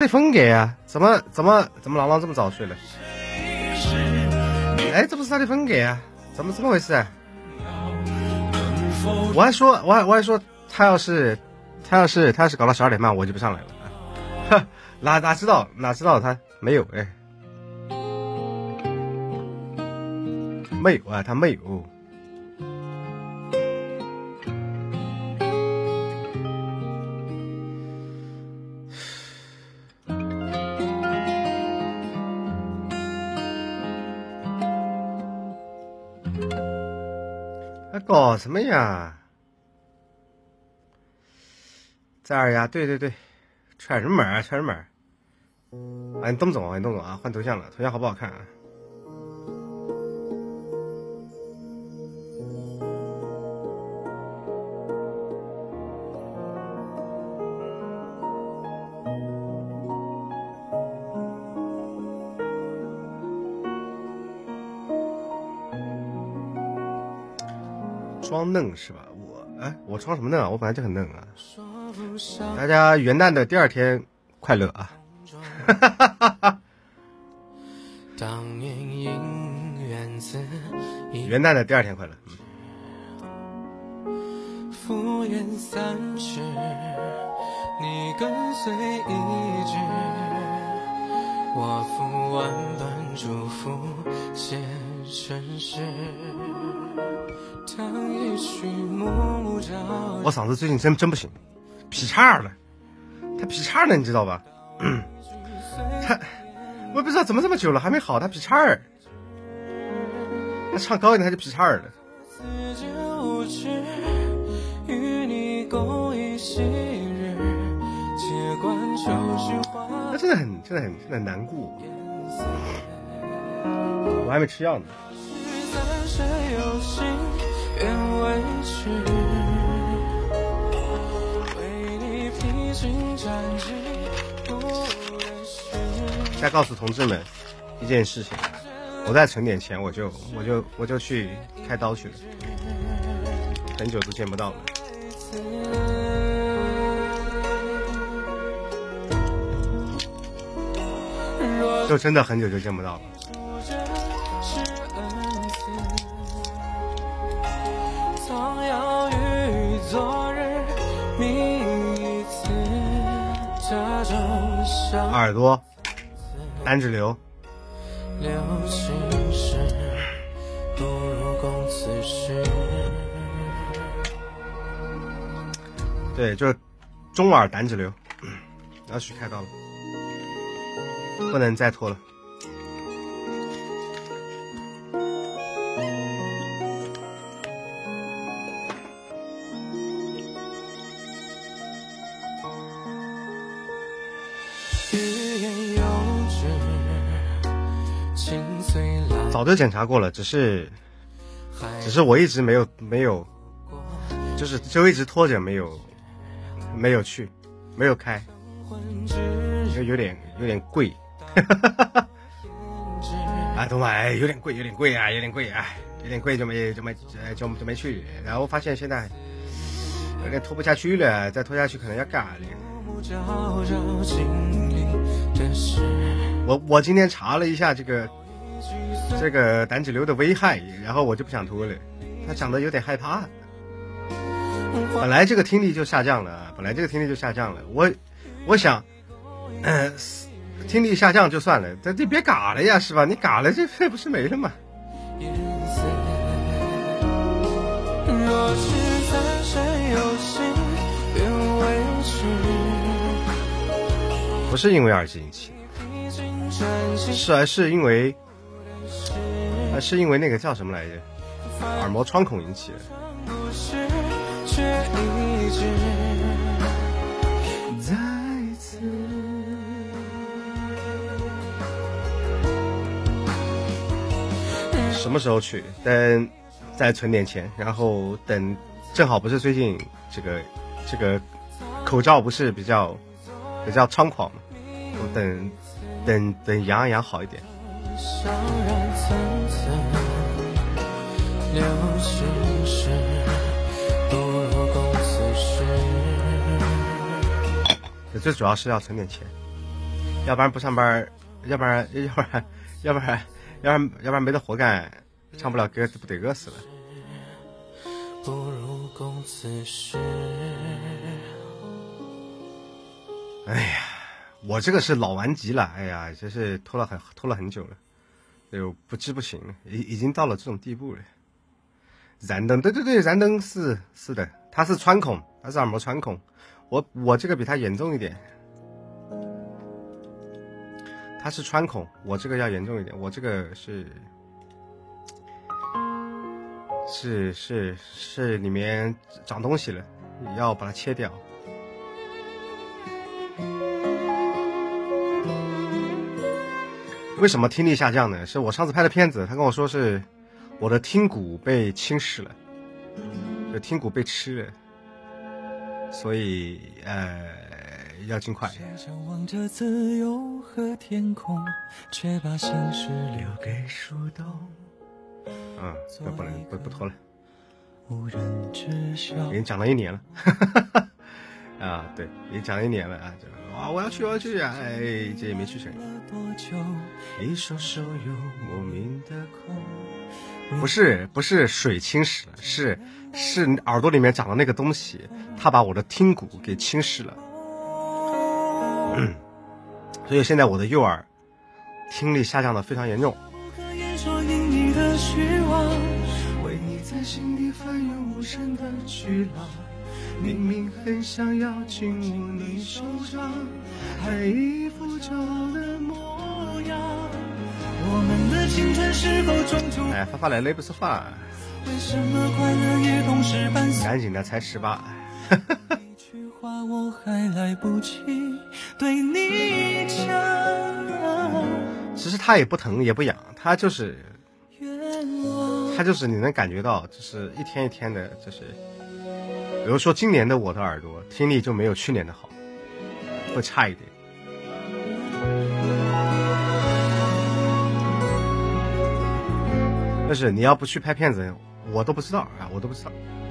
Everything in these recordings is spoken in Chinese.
的风格啊？怎么郎朗这么早睡了？哎，这不是他的风格啊？怎么回事啊？我还说他要是搞到12点半，我就不上来了。哼，哪知道他没有哎，没有啊，他没有。他搞什么呀？在二呀，对，串什么门啊？哎，你懂不懂啊？换头像了，头像好不好看啊？装嫩是吧？我装什么嫩啊？我本来就很嫩啊！大家元旦的第2天快乐啊！元旦的第2天快乐。敷衍30，你跟随一直，我付万般祝福写成诗。我嗓子最近真不行，劈叉了，他劈叉了，你知道吧？我也不知道怎么这么久了还没好，他劈叉儿，他唱高一点他就劈叉儿了。那真的很难过，我还没吃药呢。再告诉同志们一件事情，我再存点钱，我就去开刀去了，很久都见不到了。就真的很久就见不到了。耳朵单指流，对，就是中耳胆脂瘤，要去开刀了，不能再拖了。早就检查过了，只是我一直没有，就一直拖着没有去，没有开，有点贵，啊，懂吗？哎，有点贵啊，有点贵就没去，然后发现现在有点拖不下去了，再拖下去可能要嘎了。我今天查了一下这个胆脂瘤的危害，然后我就不想拖了，他讲的有点害怕。本来这个听力就下降了，我想听力下降就算了，这别嘎了呀，是吧？你嘎了这不是没了吗？不是因为耳机引起，是因为那个叫什么来着，耳膜穿孔引起的。什么时候去？等再存点钱，然后等正好不是最近这个口罩不是比较猖狂嘛，我等养好一点。最主要是要存点钱。 要不然不上班，要不然没得活干，唱不了歌不得饿死了。不如共此时。哎呀，我这个是老顽疾了，哎呀，这是拖了很久了，就不知不行了，已经到了这种地步了。燃灯，对，燃灯是的，他是穿孔，他是耳膜穿孔，我这个比他严重一点。他是穿孔，我这个要严重一点，我这个是里面长东西了，要把它切掉。为什么听力下降呢？是我上次拍的片子，他跟我说是我的听骨被侵蚀了，就听骨被吃了，所以要尽快。望着自由和天空，却把心事留给树洞。不拖了，已经讲了1年了。啊，对，已经讲了1年了啊！我要去啊！哎，这也没去成。一双手有莫名的空。不是水侵蚀了，是耳朵里面长的那个东西，它把我的听骨给侵蚀了。所以现在我的右耳听力下降的非常严重。为你在心底翻涌无声的巨浪，明明很想要紧握你手掌，还一副骄傲的模样。我们的青春是否终究发来了不是话，为什么快乐也同时伴随？赶紧的，才18。一句话我还来不及对你讲。其实它也不疼也不痒，它就是你能感觉到，就是一天一天的，就是比如说今年的我的耳朵听力就没有去年的好，会差一点。但是你要不去拍片子，我都不知道啊，我都不知道。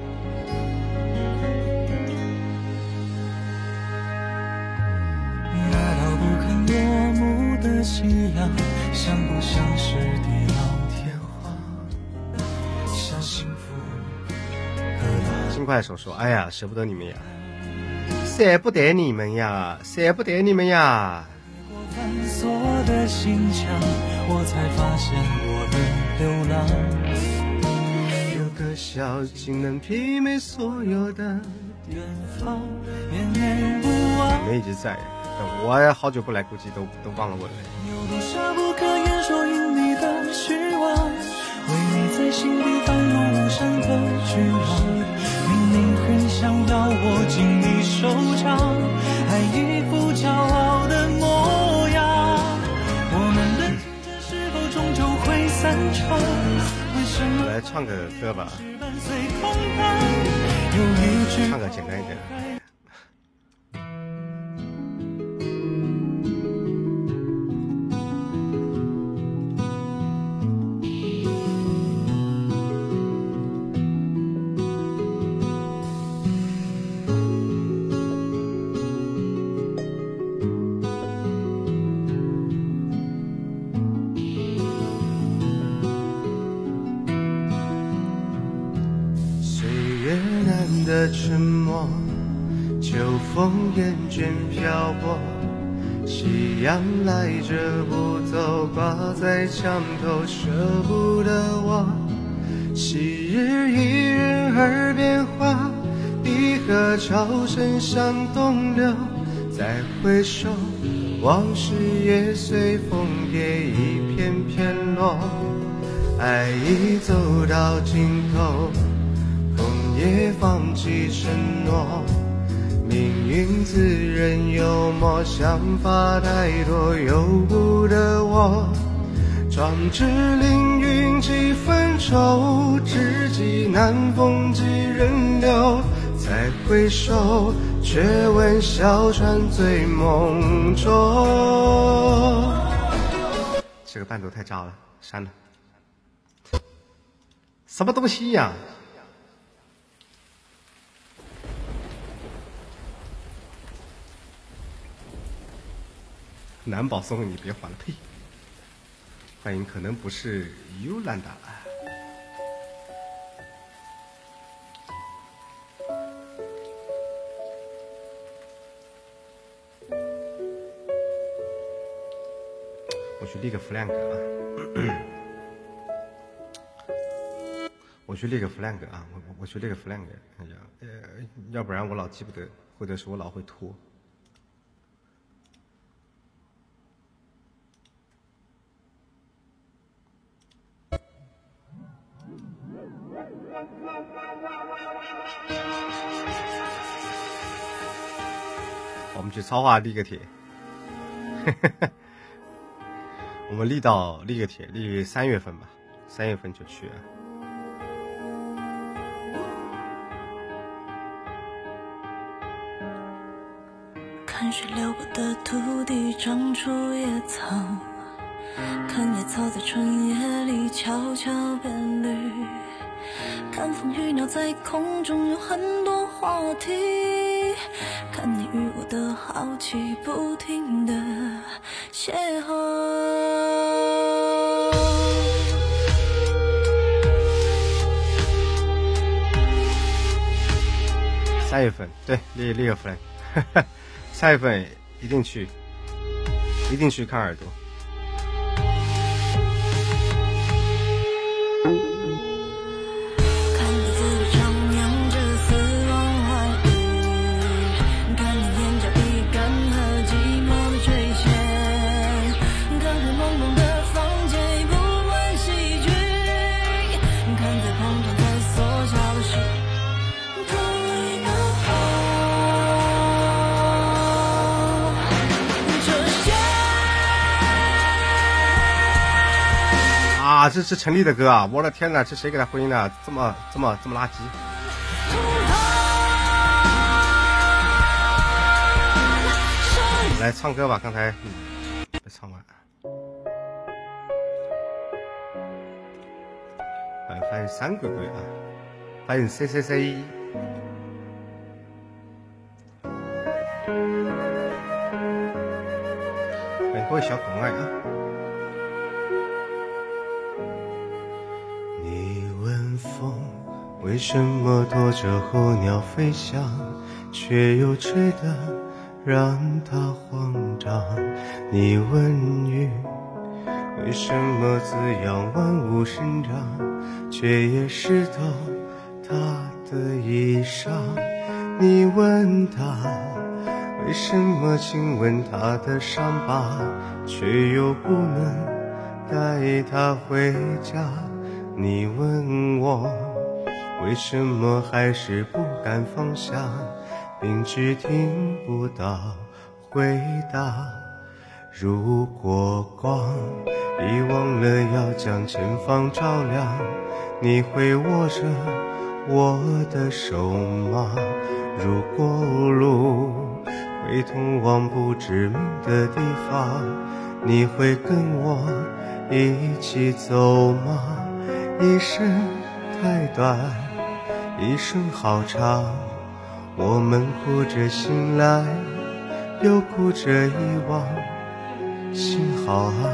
那道不肯落幕的夕阳，像不像是地老天荒？像幸福。尽快手说，哎呀，舍不得你们呀，舍不得你们呀，舍不得你们呀。反锁的心墙，我才发现我的流浪，有个小径能媲美所有的远方，念念不忘。你们一直在，我好久不来，估计都忘了我了。有多少不可言说因你的失望，为你在心底翻涌无声的巨浪，明明很想要握紧你手掌，还一副骄傲的模样。我们的青春是否终究会散场？为什么来唱个歌吧，唱个简单一点的。沉默，秋风厌倦漂泊，夕阳来者不走，挂在墙头，舍不得我。昔日一人耳边话，碧河潮声向东流，再回首，往事也随枫叶一片片落。爱已走到尽头，也放弃承诺，命运自认幽默，想法太多，由不得我。壮志凌云几分愁，知己难逢几人留。再回首，却闻小船醉梦中。这个伴奏太渣了，删了。什么东西呀？ 男宝送你别还了，呸！欢迎，可能不是尤兰达。我去立个 flag 啊！我去立个 flag 啊！我去立个 flag， 要不然我老记不得，或者是我老会拖。我们去超话立个帖，我们立个帖，立3月份吧，3月份就去。 看水流过的土地长出野草，看野草在春夜里悄悄变绿，看风雨鸟在空中有很多话题，看你与我的好奇不停的邂逅。 3月份，对，立个 flag， 3月份一定去看耳朵。啊，这是陈粒的歌啊！我的天哪，这谁给他回音的？这么垃圾！来唱歌吧，刚才没唱完。欢迎3鬼鬼啊！欢迎 CCC。欢迎各位小可爱啊！为什么躲着候鸟飞翔，却又吹得让它慌张？你问雨为什么滋养万物生长，却也湿透它的衣裳？你问他为什么亲吻他的伤疤，却又不能带他回家？你问我为什么还是不敢放下，明知听不到回答？如果光遗忘了要将前方照亮，你会握着我的手吗？如果路会通往不知名的地方，你会跟我一起走吗？一生太短，一生好长，我们哭着醒来，又哭着遗忘。幸好啊，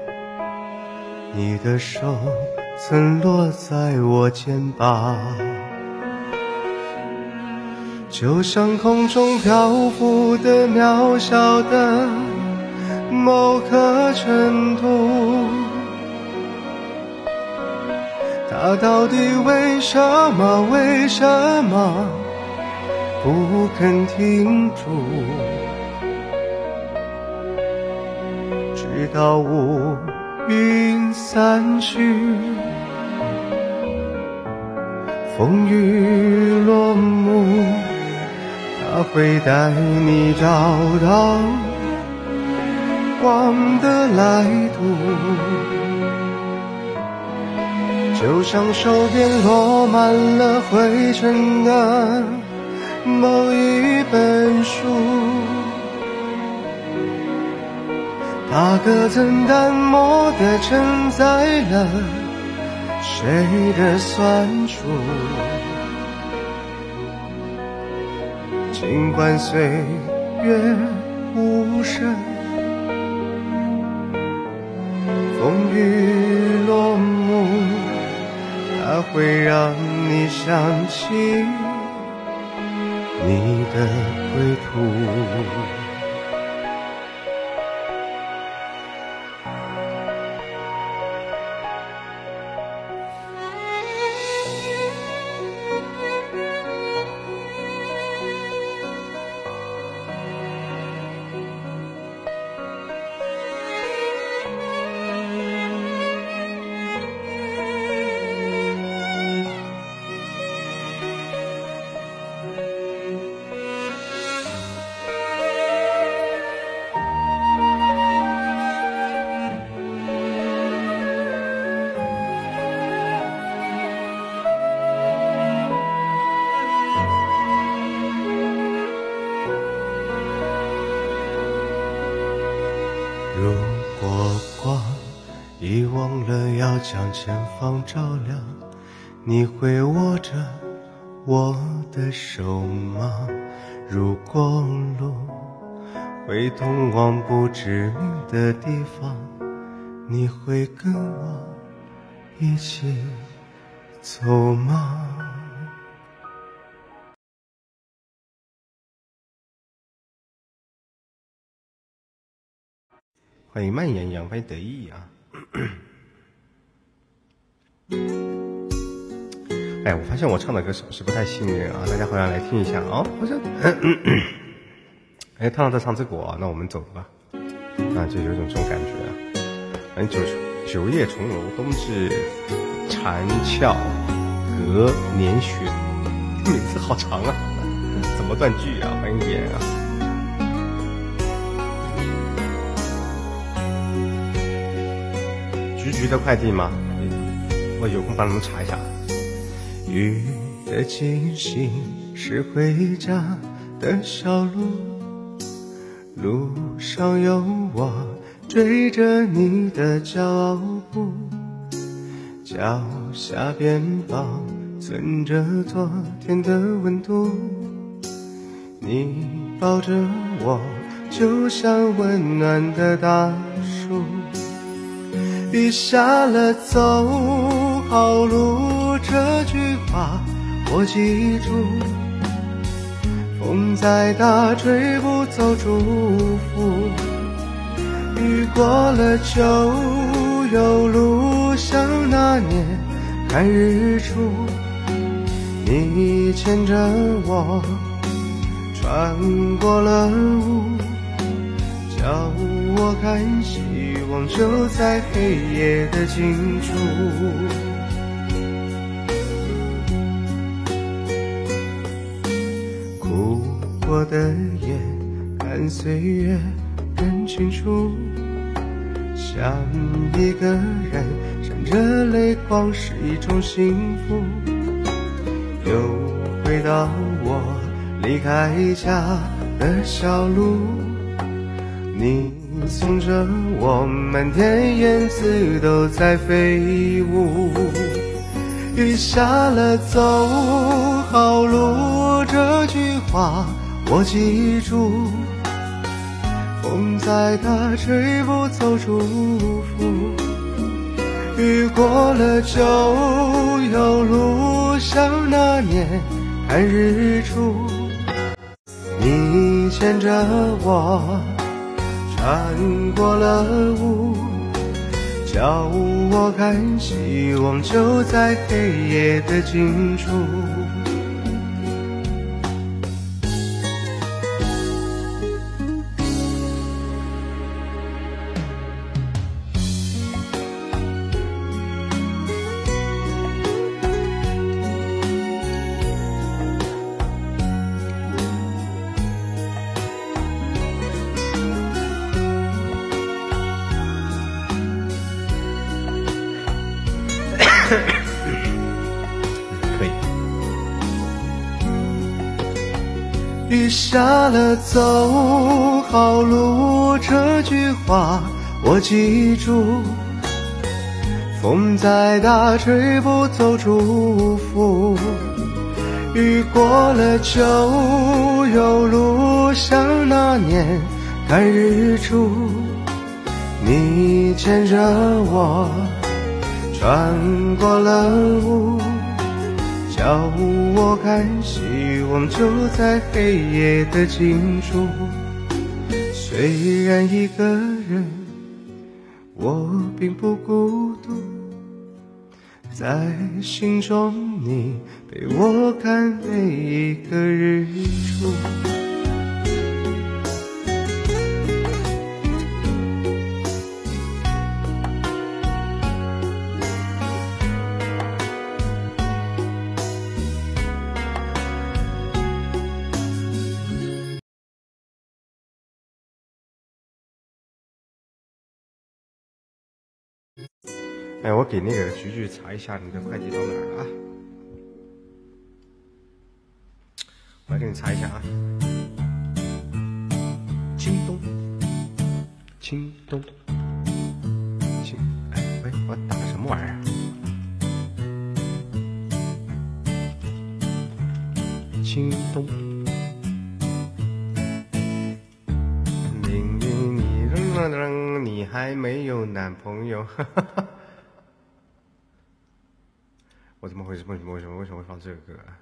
你的手曾落在我肩膀，就像空中漂浮的渺小的某颗尘土。它到底为什么不肯停住？直到乌云散去，风雨落幕，它会带你找到光的来途。就像手边落满了灰尘的某一本书，它可曾淡漠地承载了谁的酸楚？尽管岁月无声， 会让你想起你的归途。如果光遗忘了要将前方照亮，你会握着我的手吗？如果路会通往不知名的地方，你会跟我一起走吗？欢迎慢言扬，欢迎得意啊！哎，我发现我唱的歌手是不太吸引人啊，大家好像来听一下哦，好像哎，他让他唱这个啊，那我们走吧，啊，就有一种这种感觉啊。反正九叶重楼，冬至蝉翘隔年雪，名字好长啊，怎么断句啊？欢迎点啊！橘的快递吗？我有空帮你们查一下。雨的气息是回家的小路，路上有我追着你的骄傲步，脚下边保存着昨天的温度，你抱着我就像温暖的大树。雨下了走好路，这句话我记住，风再大吹不走祝福，雨过了就有路，像那年看日出，你牵着我穿过了雾，叫我看希望就在黑夜的尽处。哭过的眼看岁月更清楚，想一个人闪着泪光是一种幸福，又回到我离开家的小路，你送着我，满天燕子都在飞舞。雨下了走好路，这句话我记住，风再大吹不走祝福，雨过了就有路，像那年看日出，你牵着我穿过了雾，叫我看希望就在黑夜的尽处。可以。雨下了走好路，这句话我记住，风再大吹不走祝福，雨过了就有路，像那年看日出，你牵着我穿过了雾， 小屋我看希望就在黑夜的尽处，虽然一个人我并不孤独，在心中你陪我看每一个日出。哎，我给那个菊菊查一下你的快递到哪儿了啊？我来给你查一下啊。京东，京东，哎喂，我打的什么玩意儿？京东，明明你还没有男朋友，哈哈哈。我怎么回事？为什么会放这个歌啊？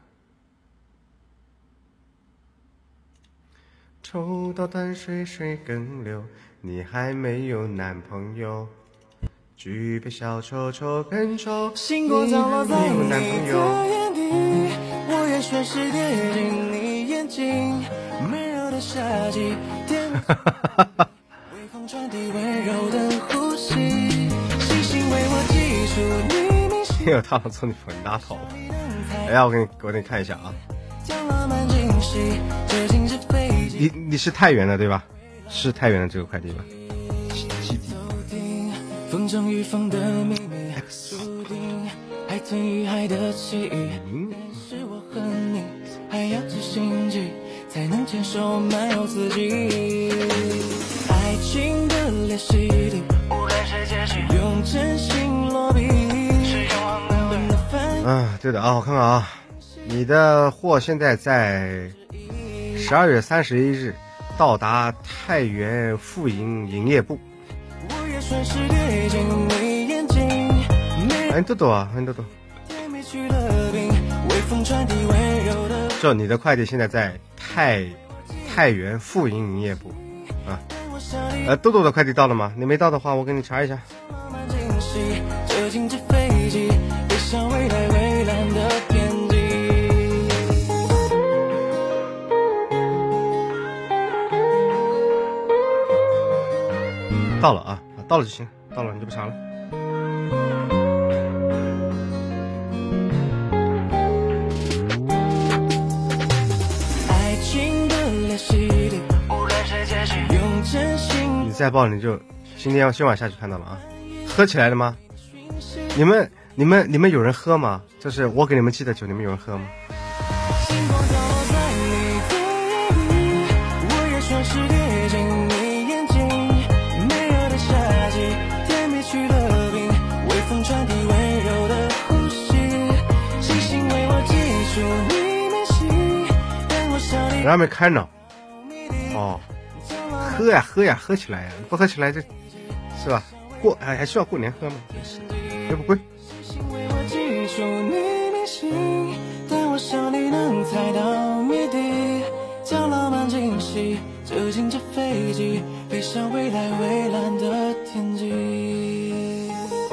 抽到淡水水更流，你还没有男朋友。举杯小丑丑更丑， 星光降落在你的眼底，我也顺势跌进你眼睛。闷热的夏季，微风传递温柔的呼吸，细心为我记住你。 没有他们从你粉拉头。哎呀，我给你看一下啊。你是太原的对吧？是太原的这个快递吧？基地。风筝与风的秘密，注定海豚与海的奇遇。是我和你还要知心机，才能牵手漫游四季。爱情的练习里，不看谁解释，用真心落笔。啊，对的啊，我看看啊，你的货现在在12月31日到达太原富营营业部。欢迎豆豆啊，欢迎豆豆。就你的快递现在在太原富营营业部啊。豆豆的快递到了吗？你没到的话，我给你查一下。向未来蔚蓝的天际。到了啊，到了就行，到了你就不查了。爱情的练习里，不看谁解释，用真心。你再报你就今晚下去看到了啊。喝起来了吗？你们有人喝吗？就是我给你们寄的酒，你们有人喝吗？人还没开呢。哦，喝呀喝呀，喝起来呀！不喝起来是吧？还需要过年喝吗？真是又不贵。但我想你能猜到谜底，将浪漫惊喜折进这飞机，飞向未来蔚蓝的天际。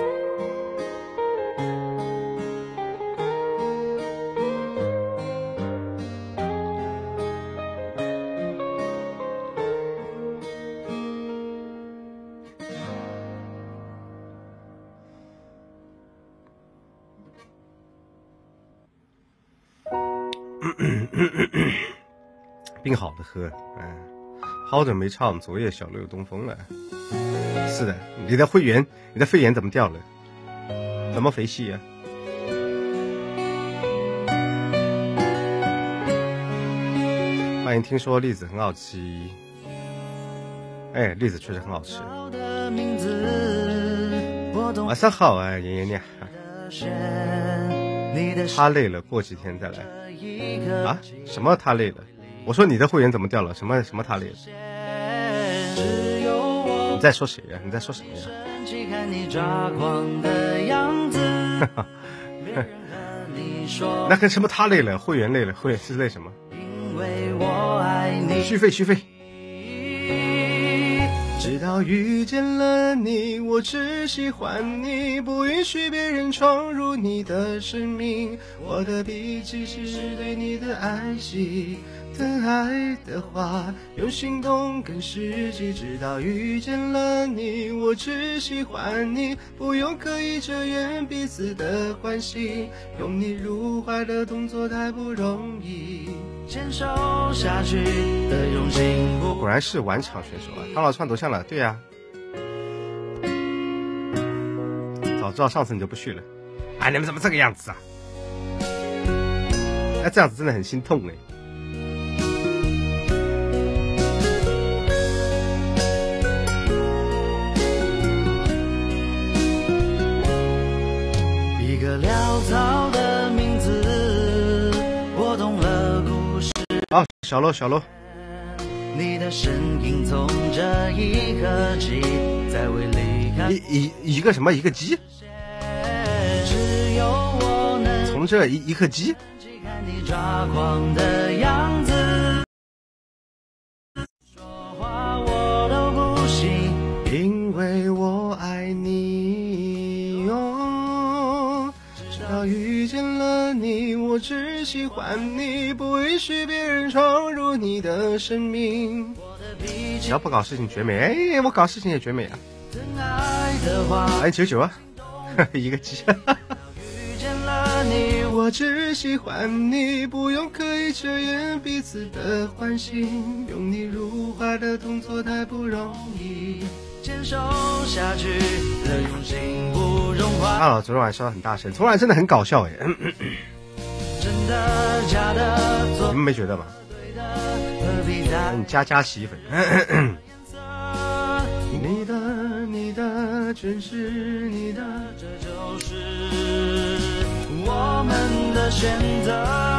病好的喝，好久没唱昨夜小楼东风了。是的，你的肺炎怎么掉了？怎么肥细呀？欢迎听说栗子很好吃。哎，栗子确实很好吃。晚上好啊，妍妍你。他累了，过几天再来。啊？什么他累了？我说你的会员怎么掉了？什么他累了？你在说谁呀？你在说什么呀？ 那跟什么他累了，会员累了，会员是累什么？ 因为我爱你。 续费续费。直到遇见了你，我只喜欢你，不允许别人闯入你的生命。我的笔记是对你的爱惜，疼爱的话用行动更实际。直到遇见了你，我只喜欢你，不用刻意遮掩彼此的关系，拥你入怀的动作太不容易， 牵手下去的用心。 果然是晚场选手啊！汤老串头像了，对呀、早知道上次你就不去了。哎，你们怎么这个样子啊？哎，这样子真的很心痛哎。 一个潦草的名字，我懂了故事。 好，小楼小楼。 你的身影从这一刻起，再未离开。 一个什么一个鸡？ 只有我能从这一刻鸡。 看你抓狂的样子，说话我都不信， 因为我爱你哦。直到遇见了你，我只喜欢你，不允许别人闯入你的生命。只要不搞事情绝美，哎，我搞事情也绝美啊！哎，99啊，一个鸡。 遇见了你， 我只喜欢你，不用刻意遮掩彼此的欢心，拥你入怀的动作太不容易， 牵手下去的用心不容缓。 大佬昨天晚上很大声，昨晚真的很搞笑哎。 真的假的？ 你们没觉得吗？你加洗衣粉。你的全是你的， 这就是我们的选择。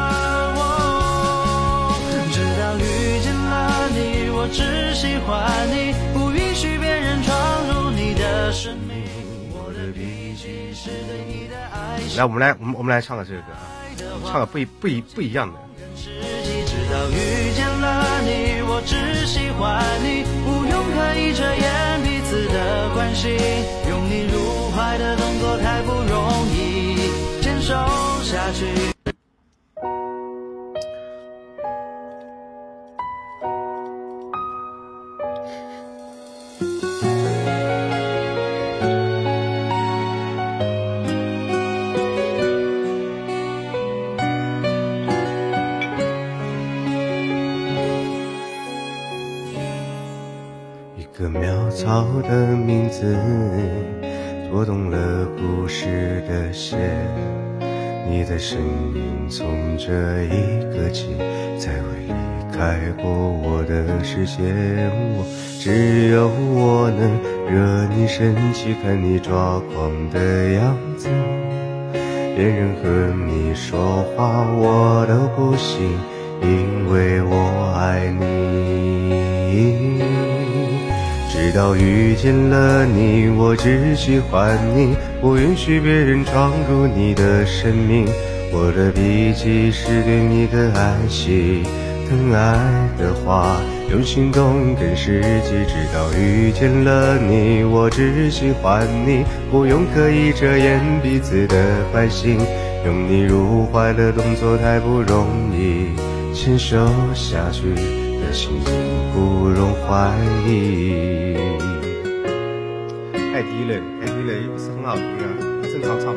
直到遇见了你，我只喜欢你，不允许别人闯入你的生命。我的笔记是对你的爱。 来，我们来唱个这个歌啊，唱个不一样的。 直到遇见了你，我只喜欢你，不用刻意遮掩彼此的关系，拥你入怀的动作太不容易，牵手下去。 一个潦草的名字，拨动了故事的线。你的身影从这一刻起，再未离开过我的视线。只有我能惹你生气，看你抓狂的样子。别人和你说话我都不信，因为我爱你。直到遇见了你，我只喜欢你，不允许别人闯入你的生命。我的笔记是对你的爱惜，疼爱的话用行动更实际。直到遇见了你，我只喜欢你，不用刻意遮掩彼此的关心，拥你入怀的动作太不容易，牵手下去的心情不容怀疑。太低了，太低了，又不是很好听啊，正常唱吧。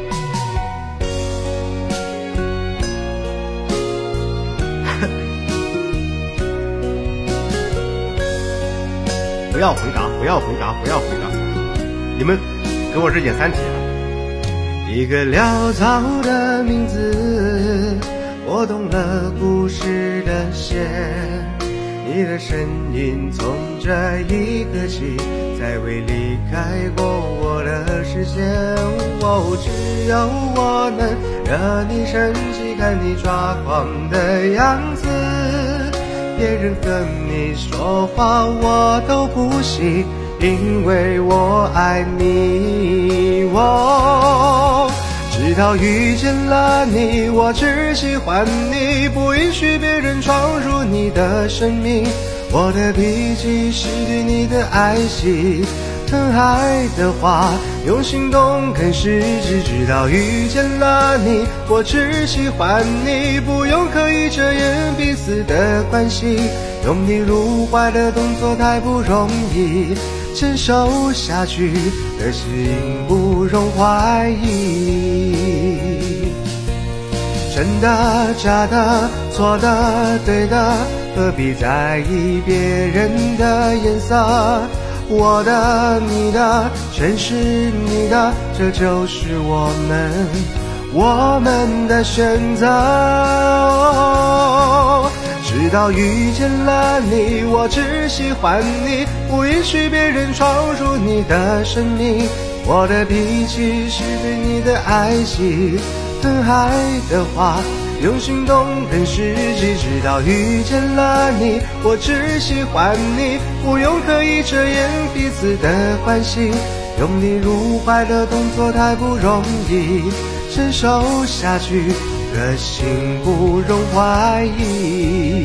不要回答，不要回答，不要回答！你们给我这演三体啊！一个潦草的名字，拨动了故事的线。你的身影从这一刻起，再未离开过我的视线。只有我能惹你生气，看你抓狂的样子。别人和你说话我都不信，因为我爱你。直直到遇见了你，我只喜欢你，不允许别人闯入你的生命。我的笔记是对你的爱惜，疼爱的话用行动更实质。直到遇见了你，我只喜欢你，不用刻意遮掩彼此的关系。拥你入怀的动作太不容易，承受下去的是因不容怀疑。真的假的，错的对的，何必在意别人的颜色？我的你的全是你的，这就是我们的选择。直到遇见了你，我只喜欢你，不允许别人闯入你的生命。我的脾气是对你的爱惜，疼爱的话用行动更实际。直到遇见了你，我只喜欢你，不用刻意遮掩彼此的关系。拥你入怀的动作太不容易，承受下去的心不容怀疑。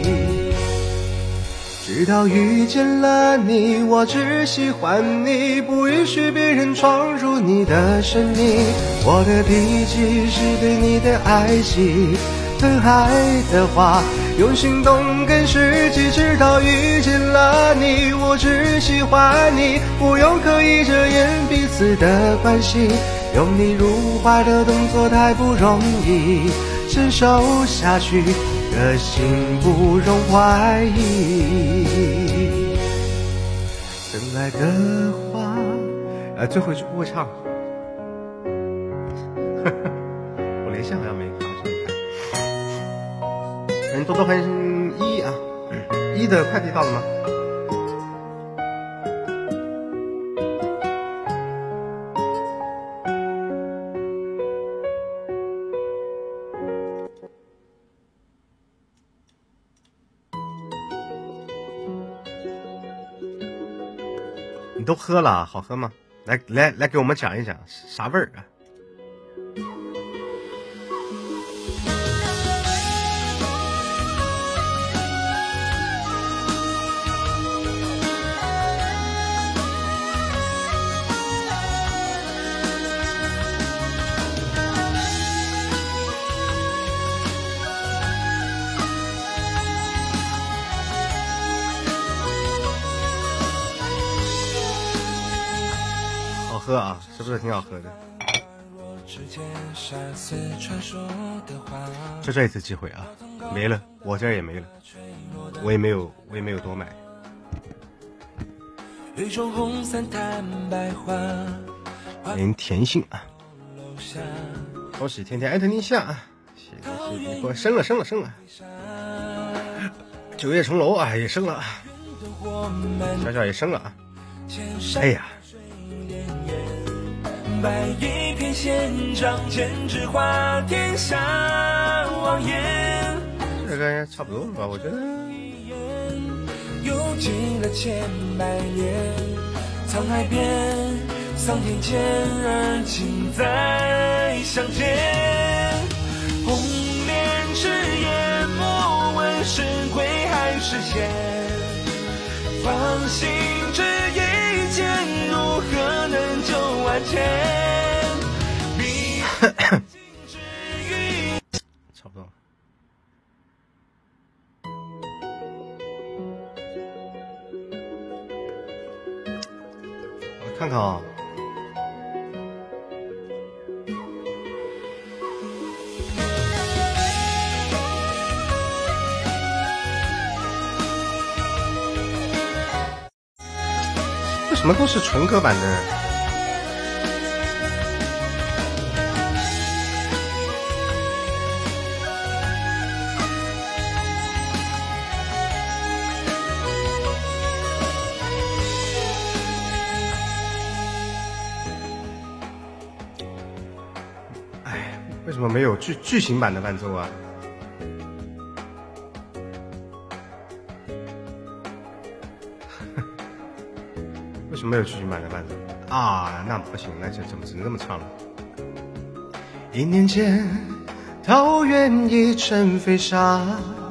直到遇见了你，我只喜欢你，不允许别人闯入你的生命。我的脾气是对你的爱惜，疼爱的话用行动更实际。直到遇见了你，我只喜欢你，不用刻意遮掩彼此的关系。拥你入怀的动作太不容易，承受下去的心不容怀疑。真爱的话，最后一句不会唱。我连线好像没发，欢迎多多，欢迎一啊，一的快递到了吗？你都喝了，好喝吗？来给我们讲一讲啥味儿啊？喝啊，是不是挺好喝的？就这一次机会啊，没了，我这儿也没了，我也没有多买。欢迎甜心啊，恭喜甜甜安特尼夏，谢你给我升了。九叶重楼啊，也升了，小小也升了啊。哎呀。白一片线仗剑指花天下望眼，这个差不多吧，我觉得。又经了千百年，沧海变，桑田间，而今再相见。红莲赤焰，莫问是鬼还是仙，放心这一剑，如何能救万千？差不多。我看看啊。为什么都是纯歌版的？哎，为什么没有剧情版的伴奏啊？为什么没有剧情版的伴奏啊？那不行，那就只能这么唱了。 一念间，桃源一尘飞沙。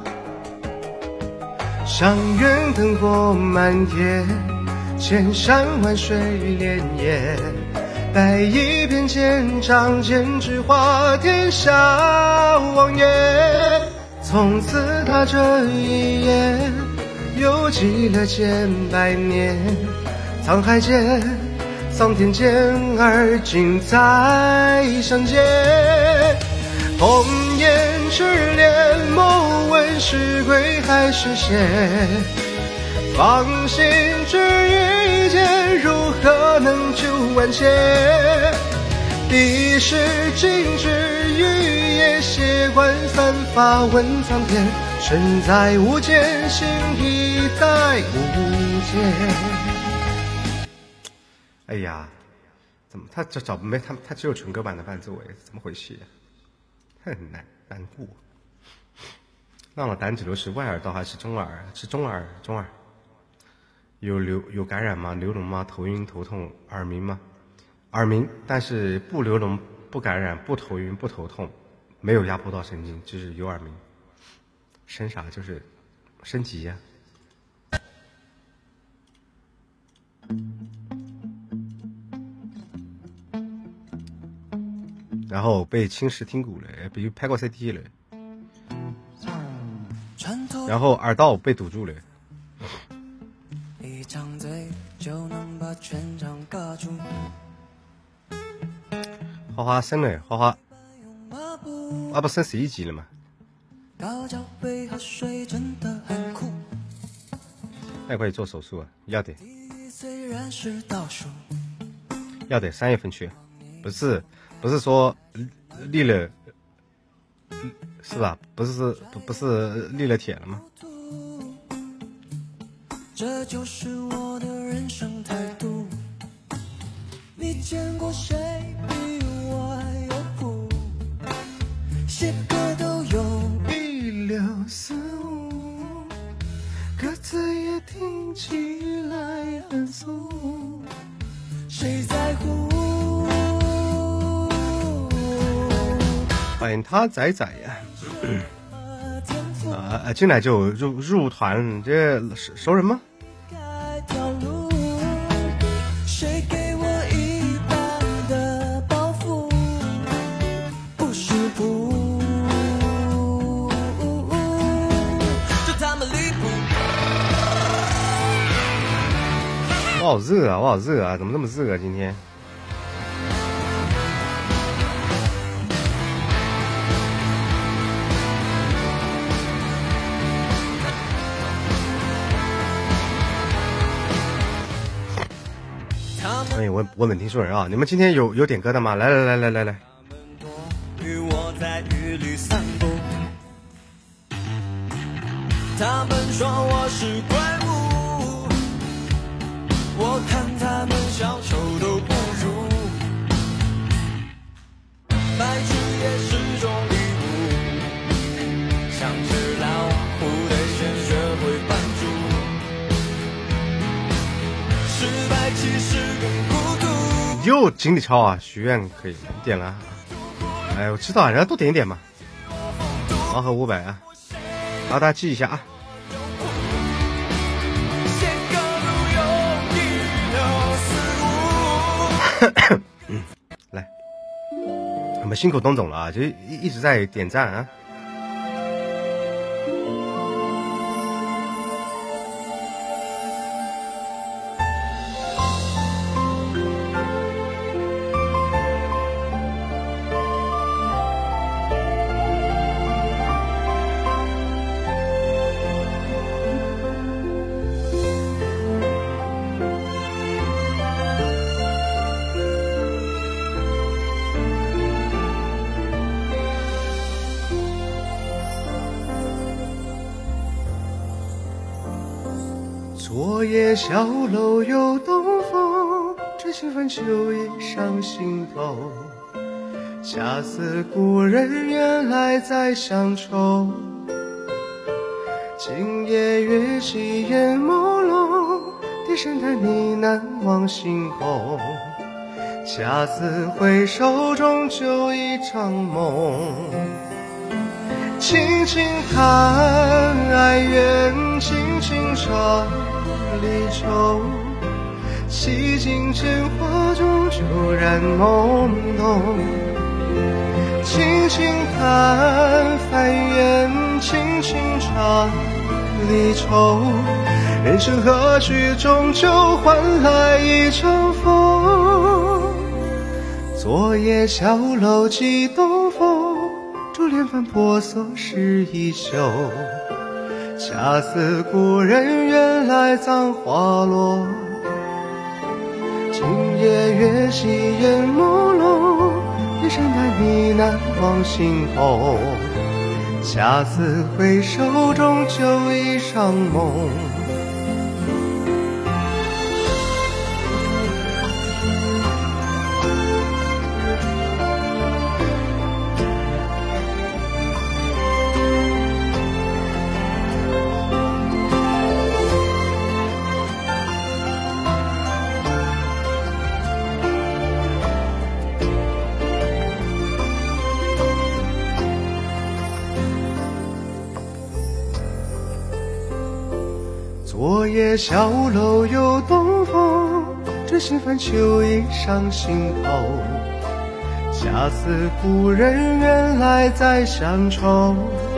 上元灯火漫天，千山万水连夜。白衣翩跹，仗剑指华，天下王爷。从此他这一夜，又记了千百年。沧海间，桑田间，而今再相见。红颜赤脸，莫问是鬼还是邪。芳心只一见，如何能救万劫？彼时尽止于夜，血观散发问苍天。身在无间，心亦在无间。哎呀，怎么他这找没他只有纯歌版的伴奏哎，怎么回事呀？很难过。浪了胆指流是外耳道还是中耳？是中耳。有感染吗？流脓吗？头晕头痛？耳鸣吗？耳鸣，但是不流脓、不感染、不头晕、不头痛，没有压迫到神经，就是有耳鸣。生啥？就是升级呀。然后被侵蚀听骨了，被拍过 CT 了，然后耳道被堵住了。一张嘴就能把全场尬住。花花生了，花花，不升11级了吗？那可以做手术啊，要得3月份去，不是说立了是吧？不是立了帖了吗？这就是我的人生态度。你见过谁比我有谱？写歌都有1645，歌词也听起来很俗，谁在乎？欢迎他仔仔呀！进来就入团，这熟人吗？谁给我一半的包袱？不是谱，这他们离谱。我好热啊！怎么那么热啊？今天。哎，我稳听书人啊！你们今天有点歌的吗？来，他们说我是怪物，我看他们小丑都不如，白痴也是种礼物，像只老虎得先学会扮猪，失败其实更孤独。又经理超啊，许愿可以点了。哎，我知道，人家多点一点嘛。盲盒500啊，好，大家记一下啊。来，我们辛苦东总了啊，就一直在点赞啊。昨夜小楼又东风，这情分酒意上心头。恰似故人原来在乡愁。今夜月稀烟朦胧，低声的呢喃望星空。 恰似回首终究一场梦。轻轻叹哀怨，轻轻唱离愁，洗尽铅华中骤然懵懂。轻轻叹翻眼，轻轻唱离愁，人生何须终究换来一场风。昨夜小楼几东风，珠帘翻婆娑湿衣袖。恰似故人远来葬花落，今夜月稀烟朦胧，夜深淡呢喃望星空。恰似回首终究一场梦。昨夜小楼又东风，这心烦秋意上心头。恰似故人远来再相愁，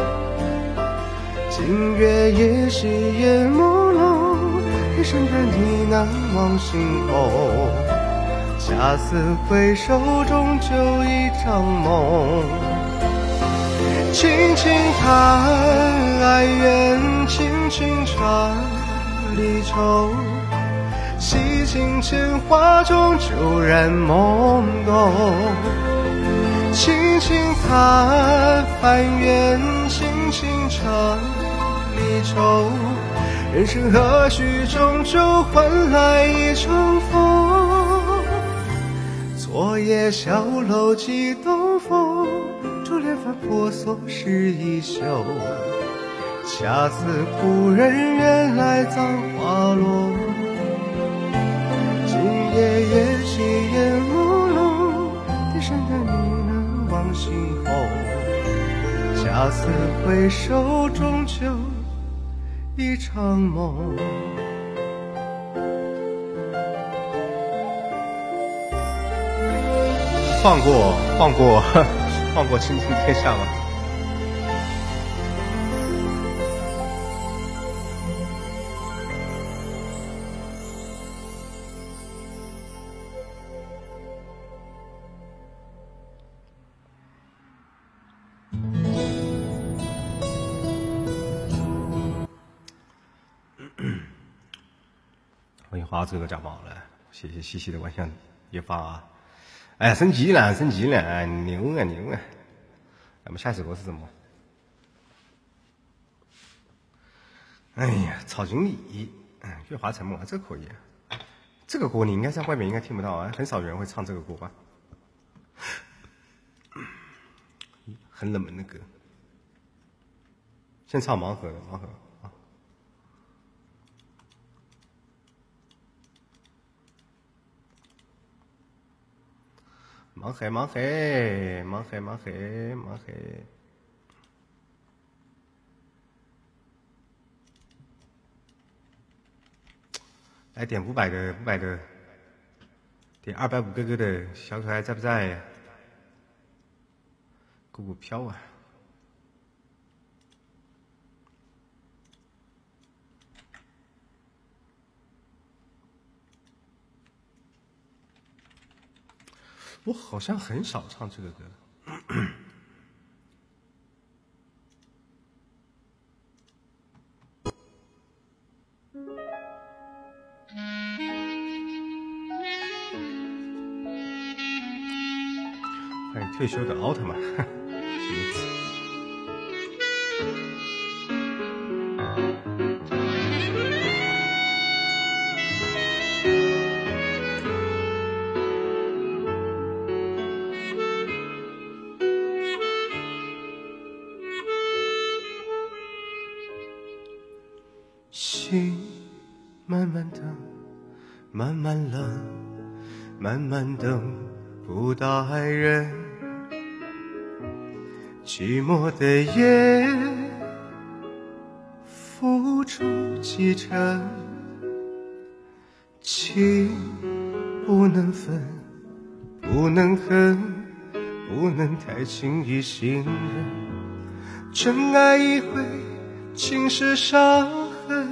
今月夜稀烟朦胧，夜深淡呢喃望星空。恰似回首终究一场梦。轻轻叹哀怨，轻轻唱离愁，洗尽铅华中骤然懵懂。轻轻叹翻怨，轻轻唱离愁，人生何须终究换来一场风。昨夜小楼几东风，珠帘翻婆娑湿衣袖。恰似故人远来葬花落，今夜月稀烟朦胧，夜深淡呢喃望星空。恰似回首终究一场梦。放过倾听天下吧。欢迎花这个加榜了，谢谢西西的晚上也发。哎呀，升级了，牛啊！那么下一首歌是什么？哎呀，曹经理，月华沉默，这个可以。这个歌你应该在外面应该听不到啊，很少有人会唱这个歌吧？很冷门的歌。先唱盲盒的盲盒。盲黑，来点500的，点250哥哥的小可爱在不在？股票啊！我好像很少唱这个歌。欢迎退休的奥特曼。心慢慢的，慢慢冷， 慢慢等不到爱人，寂寞的夜，付出几成，情不能分，不能恨，不能太轻易信任，真爱一回，尽是伤痕，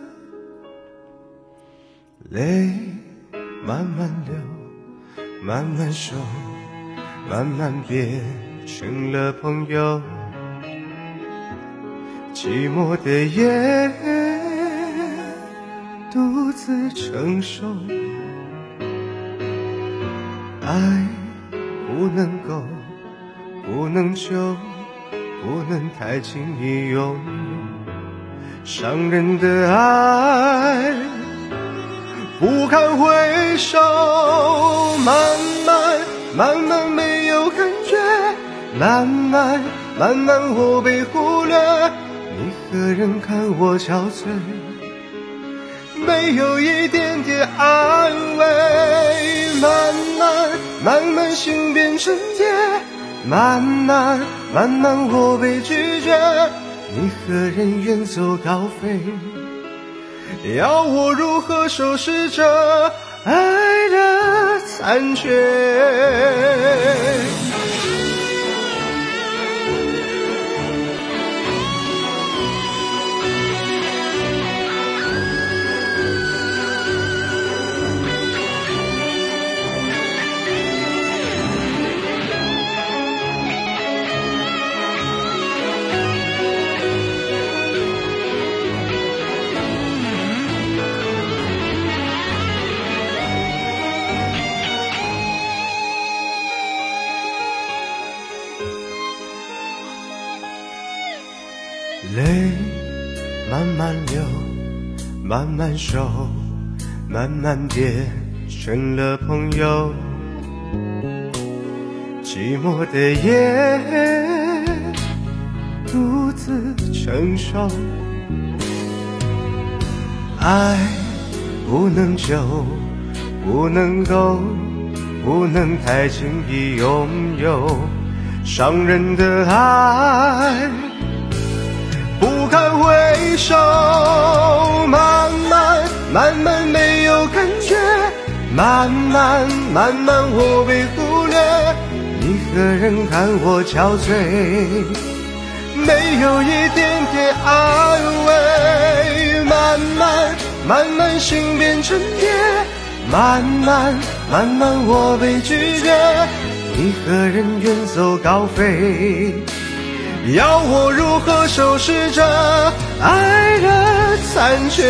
泪慢慢流，慢慢收，慢慢变成了朋友，寂寞的夜，独自承受，爱不能够，不能救，不能太轻易拥有，伤人的爱不堪回首，慢慢慢慢没有感觉，慢慢慢慢我被忽略，你何人看我憔悴，没有一点点安慰，慢慢慢慢心变成铁，慢慢慢慢我被拒绝，你何人远走高飞，要我如何收拾这爱的残缺。泪慢慢流，慢慢收，慢慢变成了朋友，寂寞的夜，独自承受，爱不能救，不能够，不能太轻易拥有，伤人的爱不堪回首，慢慢慢慢没有感觉，慢慢慢慢我被忽略，你何人看我憔悴，没有一点点安慰，慢慢慢慢心变成铁，慢慢慢慢我被拒绝，你何人远走高飞，要我如何收拾这爱的残缺，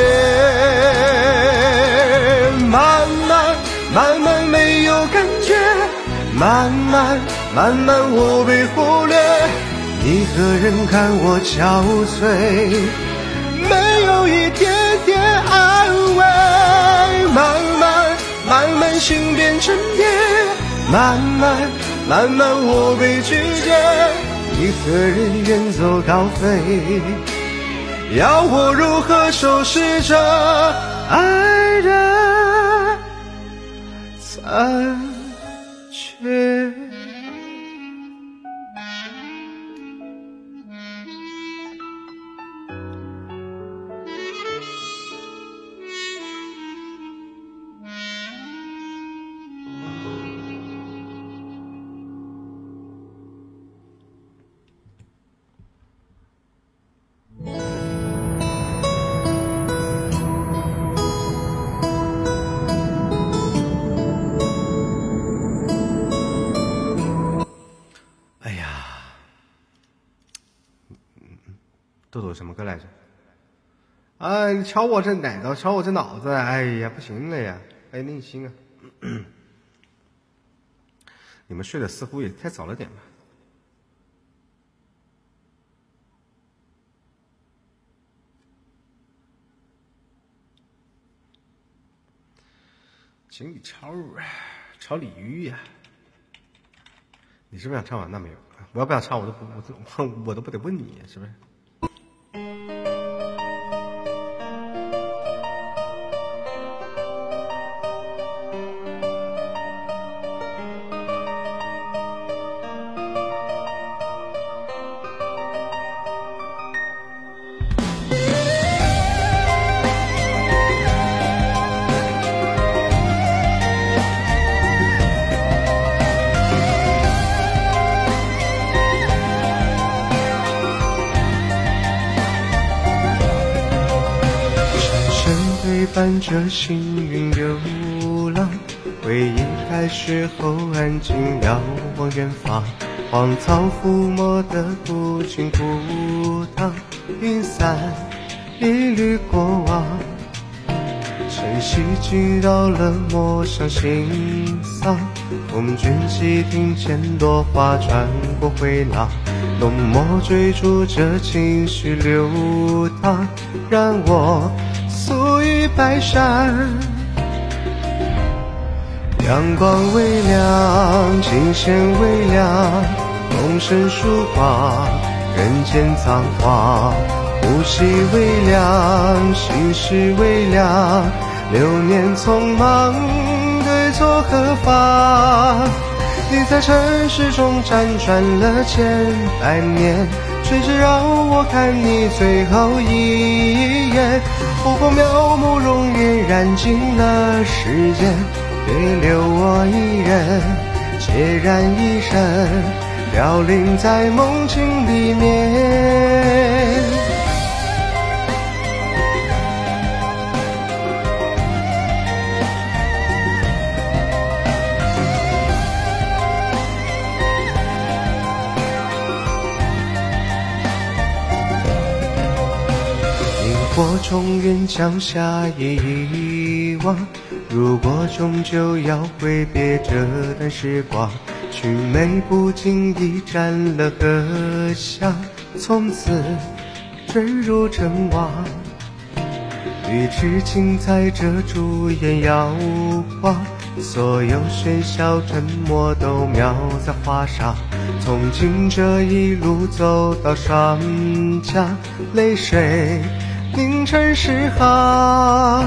慢慢慢慢没有感觉，慢慢慢慢我被忽略，你何人看我憔悴，没有一点点安慰，慢慢慢慢心变成铁，慢慢慢慢我被拒绝，你何人远走高飞，要我如何收拾这爱的残缺。豆豆什么歌来着？啊，你瞧我这奶子，瞧我这脑子，哎呀，不行了呀！哎，内心啊，你们睡得似乎也太早了点吧？请你炒鲤鱼呀！你是不是想唱完？那没有，我要不想唱，我都不得问你，是不是？ 伴着行云流浪，回忆开始后安静遥望远方，荒草覆没的古井古堂，云散一缕过往，晨曦惊扰了陌上心丧，风卷起庭前落花转过回廊，浓墨追逐着情绪流淌，让我诉于白山。阳光微亮，琴弦微亮，梦声曙光，人间苍黄，呼吸微凉，心事微凉，流年匆忙，对错何妨？你在尘世中辗转了千百年，却只让我看你最后一眼。火光描摹，容颜燃尽了世间，别留我一人，孑然一身，凋零在梦境里面。火中愿降下遗忘，如果终究要挥别这段时光，曲眉不经意沾了荷香，从此坠入尘网。绿枝轻踩着朱颜摇晃，所有喧嚣沉默都描在画上，从今这一路走到霜降，泪水凝成诗行。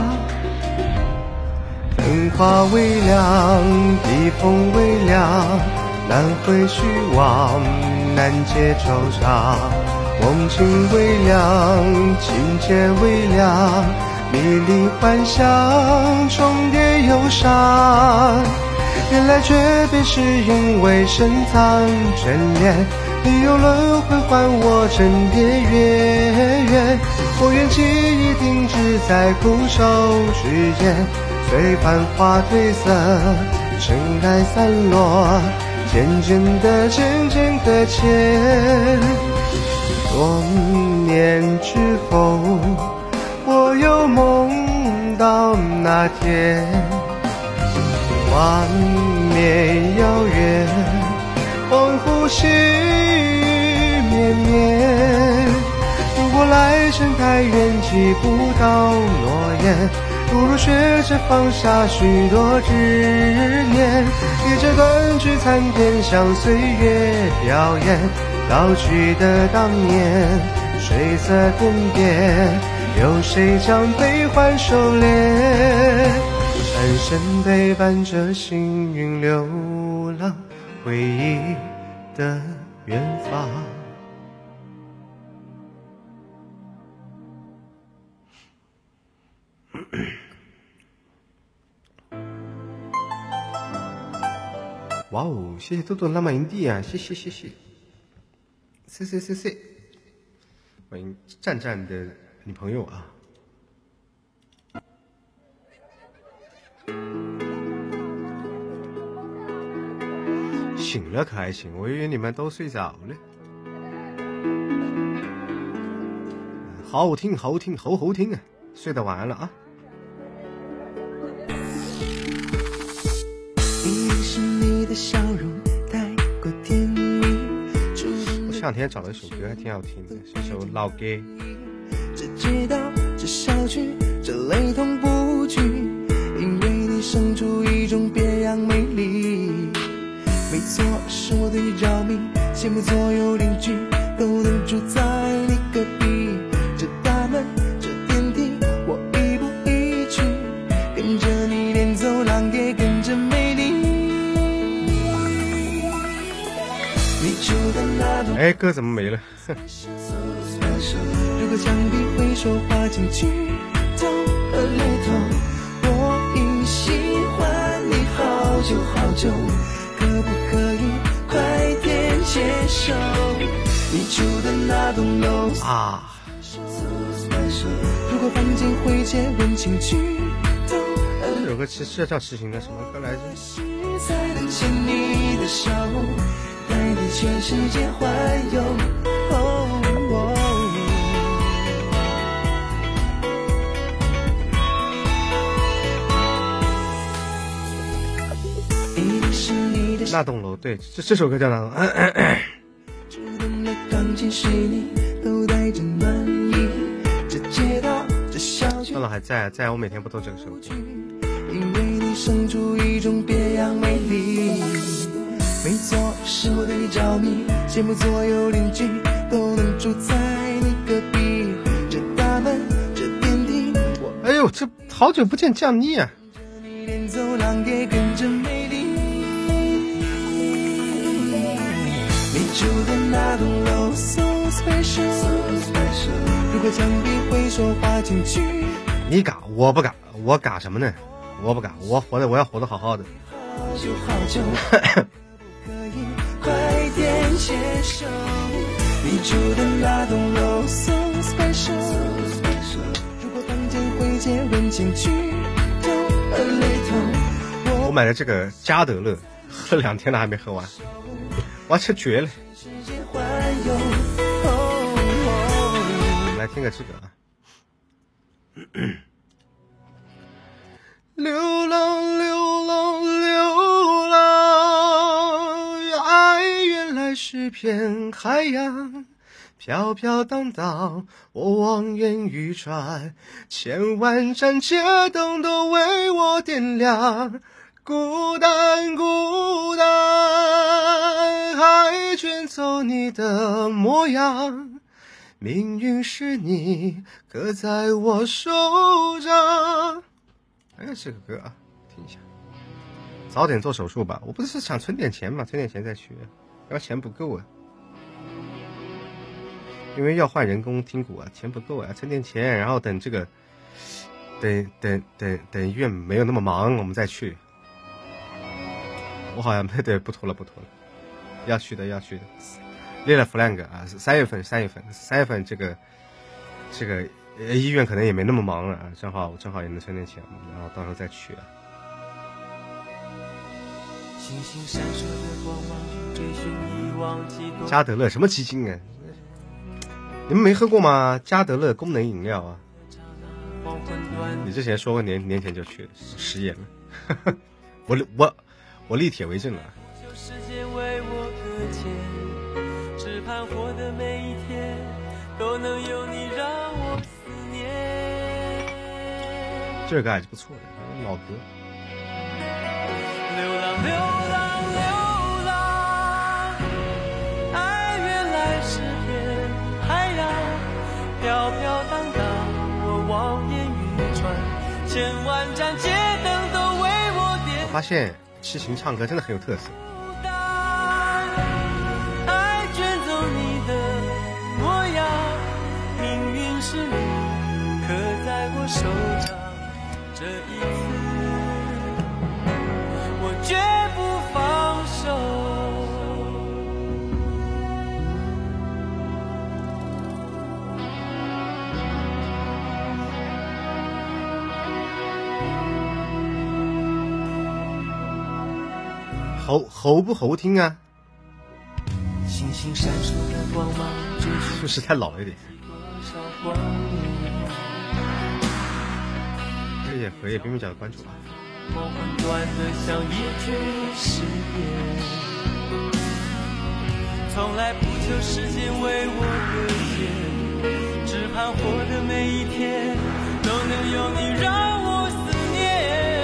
灯花微亮，笔锋微凉，难回虚妄，难解惆怅。梦境微凉，情节微凉，迷离幻想，重叠忧伤。原来诀别是因为深藏眷恋，你用轮回换我枕叠月圆。我愿记忆定止在枯瘦之间，随繁华褪色，尘埃散落，渐渐搁浅。多年之后，我又梦到那天，画面遥远，恍惚细雨绵绵。如果来生太远，记不到诺言，不如学着放下许多执念，也这段聚残天，向岁月表演。老去的当年，水色点点，有谁将悲欢收敛？山神陪伴着行云流浪，回忆的远方。哇哦，谢谢豆豆浪漫营地啊，谢谢。欢迎战战的女朋友啊。醒了可还行，我以为你们都睡着了。好听好听啊，睡得晚了啊。的笑容太过甜蜜，我前两天找了一首歌还挺好听的，是一首老歌。只知道这小曲这雷同不举，因为你生出一种别样美丽。没错，是我对你着迷，羡慕左右邻居都能住在你隔壁。这大门这电梯我一步一趋，跟着你连走廊也跟着美丽。哎，歌怎么没了？如果墙壁挥手画进剧透和裂头，我已喜欢你好久好久，可不可以快点接受？你住的那栋楼啊，如果反间挥剑问情曲都这首歌其实叫痴情的什么歌来着？ 才能牵你的手，带你全世界环游。 那栋楼，对，这首歌叫那栋。 主动的钢琴是你，都带着暖意。这街道，这小区， 那栋还在，我每天不都这个首歌。 因为你生出一种别样美丽。没错，是我对你着迷，羡慕左右邻居都能住在你隔壁。这大门，这电梯， 哎呦，这好久不见酱妮啊！ 你连走廊也跟着美丽。你住的那栋楼 so special， 如果墙壁会说话请去。 你嘎，我不嘎，我嘎什么呢？我不嘎，我要活得好好的。 好久好久，可以快点接受。你住的那栋楼 so special， 如果房间会接温情曲都很雷同。 我买的这个加德乐，喝了2天了还没喝完，哇，这绝了！来听个这个啊。流浪，流浪，流浪，爱原来是片海洋，飘飘荡荡，我望眼欲穿，千万盏街灯都为我点亮。孤单，孤单，爱卷走你的模样，命运是你刻在我手掌。哎，这个歌啊，听一下。早点做手术吧，我不是想存点钱嘛，存点钱再去，要钱不够啊。因为要换人工听鼓啊，钱不够啊，存点钱，然后等这个，等医院没有那么忙，我们再去。我好像对，不拖了，要去的，列了 flag 啊，3月份这个医院可能也没那么忙了啊，正好也能存点钱，然后到时候再去啊。 星星闪烁的光芒，追寻遗忘几多。 加德乐什么基金啊？你们没喝过吗？加德乐功能饮料啊。你之前说过年前就去了，食言了。我立铁为证了。 时间为我搁浅，只盼活的每一天都能有你让我思念。 这个歌还是不错的，老歌。 流浪，流浪，流浪，爱原来是片海洋，飘飘荡荡，我望眼欲穿，千万盏街灯都为我点。 我发现痴情唱歌真的很有特色。 爱卷走你的模样，命运是你刻在我手掌。这一次，我绝不放手。 好不好听啊？ 星星闪烁的光芒， 是不是太老了一点？这也可以冰冰角的关注吧。 梦很短的像一句誓言，从来不求时间为我搁浅，只盼活的每一天都能有你让我思念。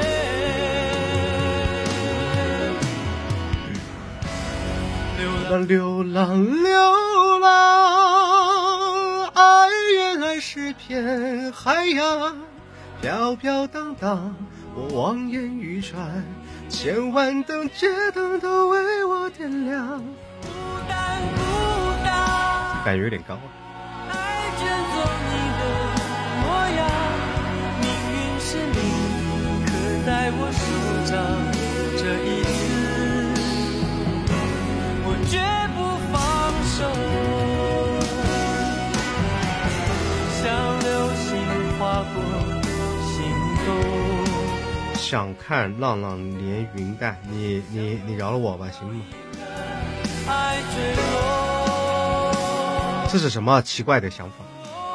流浪，流浪，爱原来是片海洋，飘飘荡荡，我望眼欲穿，千万灯街灯都为我点亮。 孤单，孤单， 感觉有点高啊。 爱卷走你的模样，命运是你刻在我手掌。这一次，我绝不放手，像流星划过想看浪浪连云淡，你饶了我吧，行吗？这是什么奇怪的想法？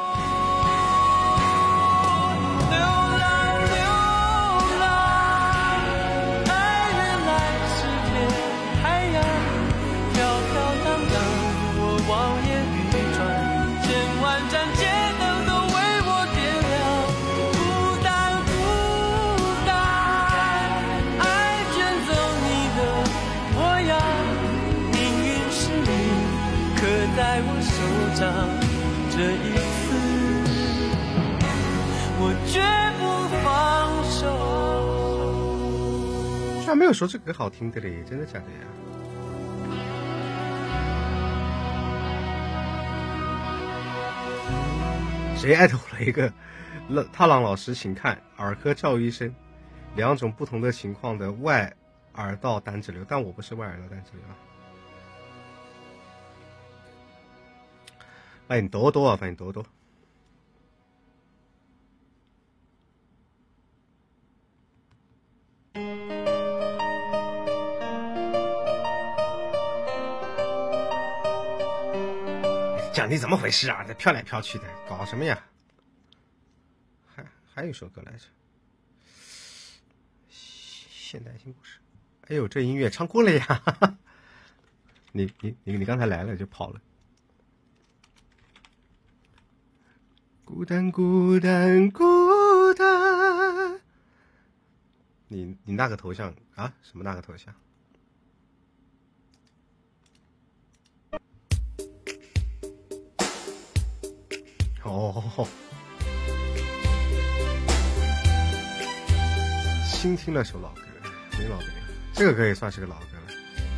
这一次我绝不放手。 居然没有说这歌好听的嘞，真的假的呀？谁艾特我了一个踏浪老师请看耳科教育医生，2种不同的情况的外耳道胆脂瘤，但我不是外耳道胆脂瘤啊。欢迎多多啊，欢迎多多。奖励怎么回事啊？这飘来飘去的，搞什么呀？还有一首歌来着，现代新故事。哎呦，这音乐唱过了呀！你刚才来了就跑了。孤单孤单孤单，你那个头像啊？什么那个头像？哦，新听了首老歌，没毛病，这个歌也算是个老歌了。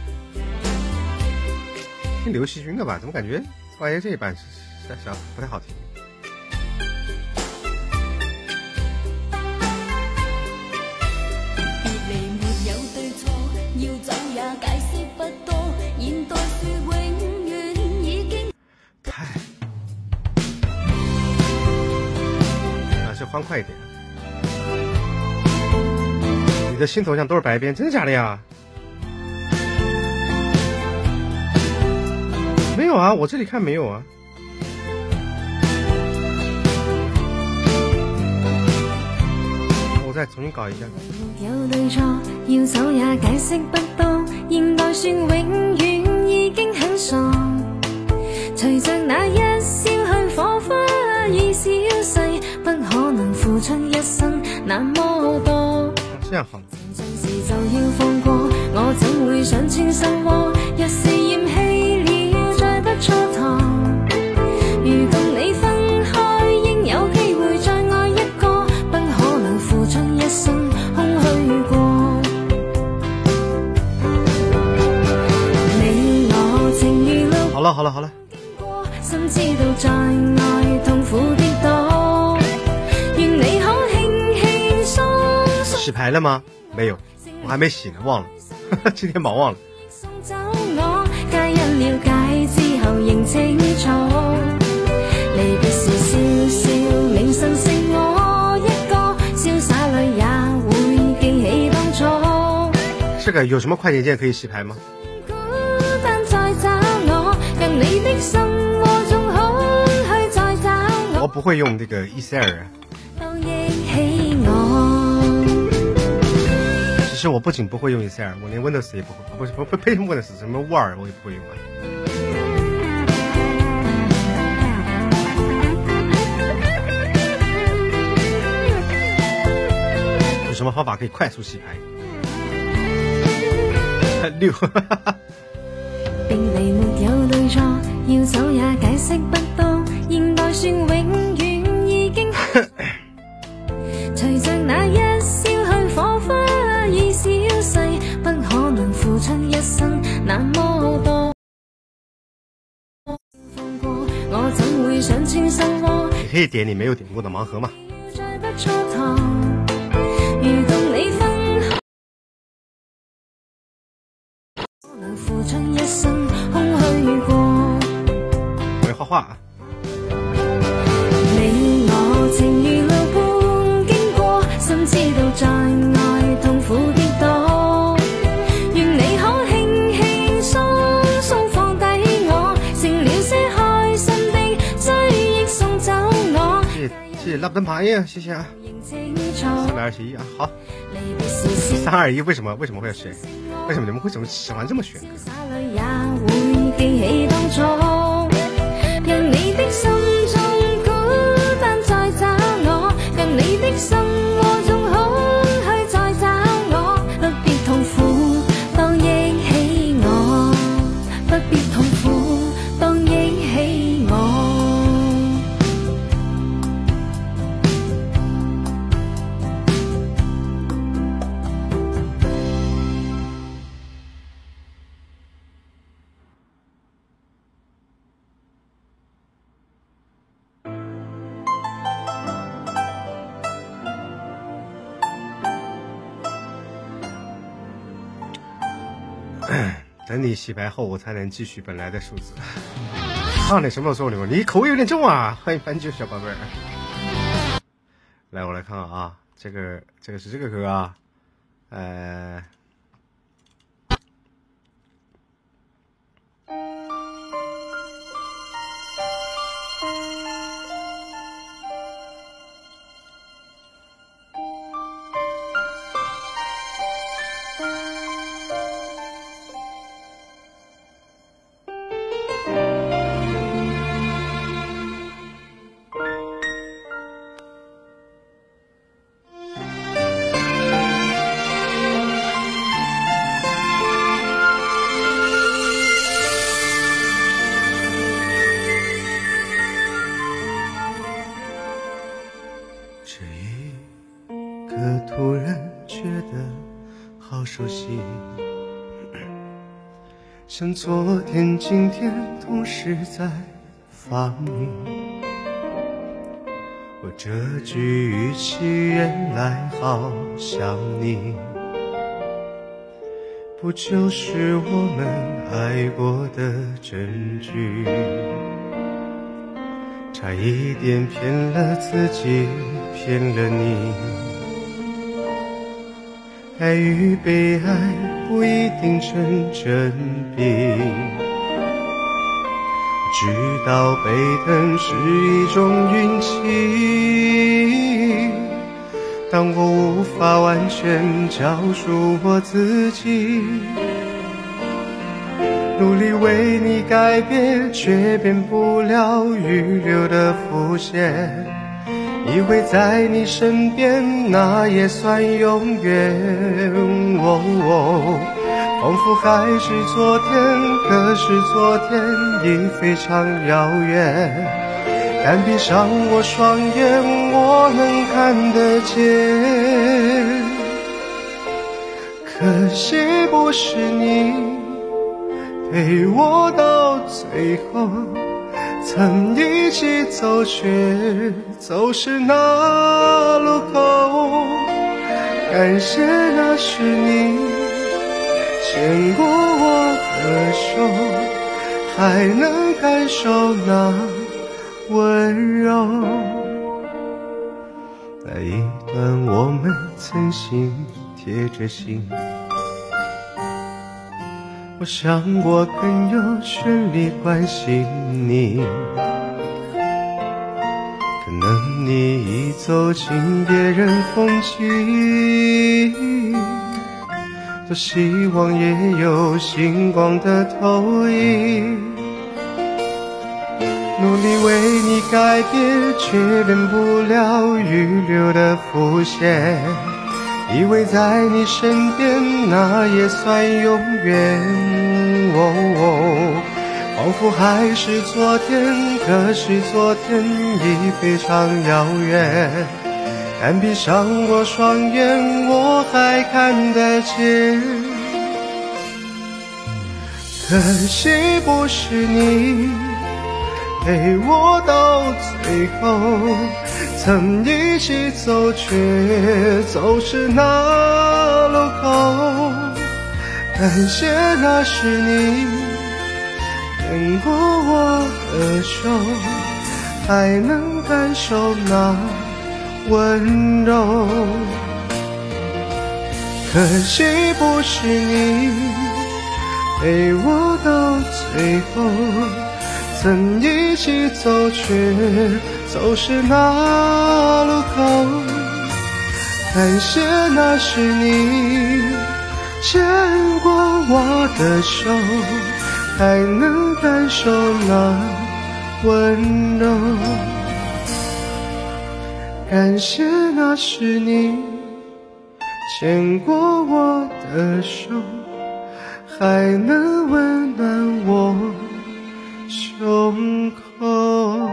听刘惜君的吧？怎么感觉发现这一版不太好听？欢快一点，你的新头像都是白边，真的假的呀？没有啊，我这里看没有啊。我再重新搞一下。有對錯，要走也解釋不到，現代算永遠已經很傻，隨着那一燒向火花已消逝。不可能付出一生那麼多，這樣好。正時就要放過，我怎會想穿心窩？若是嫌棄了，再不蹉跎。如共你分開，應有機會再愛一個，不可能付出一生空虛過。你我情如路，好了，心知道在愛痛苦跌倒。洗牌了嗎？沒有，我還沒洗呢，忘了，今天忙忘了。這個有什麼快捷鍵可以洗牌嗎？我不會用這個伊塞爾。其实我不仅不会用 Excel， 我连 Windows 也不会，不配 Windows， 什么 Word 我也不会用啊。有什么方法可以快速洗牌？6。並離沒有對錯，要走也解釋不到，現代算永遠已經。隨着那一燒向火花。不可能付出一生那麼多，我怎會想穿心窩？你可以點你沒有點過的盲盒嗎？如同你分可能付出一生空虛過。我要畫畫啊！你我情如路般經過，心知道在愛。 谢拉布登牌呀，谢谢啊，321啊，好，321为什么会有选？为什么你们会喜欢这么选歌？等你洗白后，我才能继续本来的数字。唱点什么时候你口味有点重啊！欢迎斑鸠小宝贝儿。来，我来看看啊，这个是这个歌啊，突然觉得好熟悉，像昨天今天同时在放映。我这句语气原来好像你，不就是我们爱过的证据？差一点骗了自己，骗了你。爱与被爱不一定成正比，知道被疼是一种运气，当我无法完全交出我自己，努力为你改变，却变不了预留的伏线，以为在你身边那也算永远，仿佛还是昨天，可是昨天已非常遥远，但闭上我双眼，我能看得见。可惜不是你陪我到最后，曾一起走，却走失那路口。感谢那是你牵过我的手，还能感受那温柔。那一段我们曾心贴着心，我想我更有权利关心你，可能你已走进别人风景，多希望也有星光的投影，努力为你改变，却变不了预留的伏线，以为在你身边那也算永远，仿佛还是昨天，可是昨天已非常遥远，但闭上我双眼，我还看得见。可惜不是你陪我到最后，曾一起走，却走失那路口。感谢那是你牵过我的手，还能感受那温柔。可惜不是你陪我到最后，曾一起走，却走失那路口，感谢那是你牵过我的手，还能感受那温柔。感谢那是你牵过我的手，还能温暖我胸口。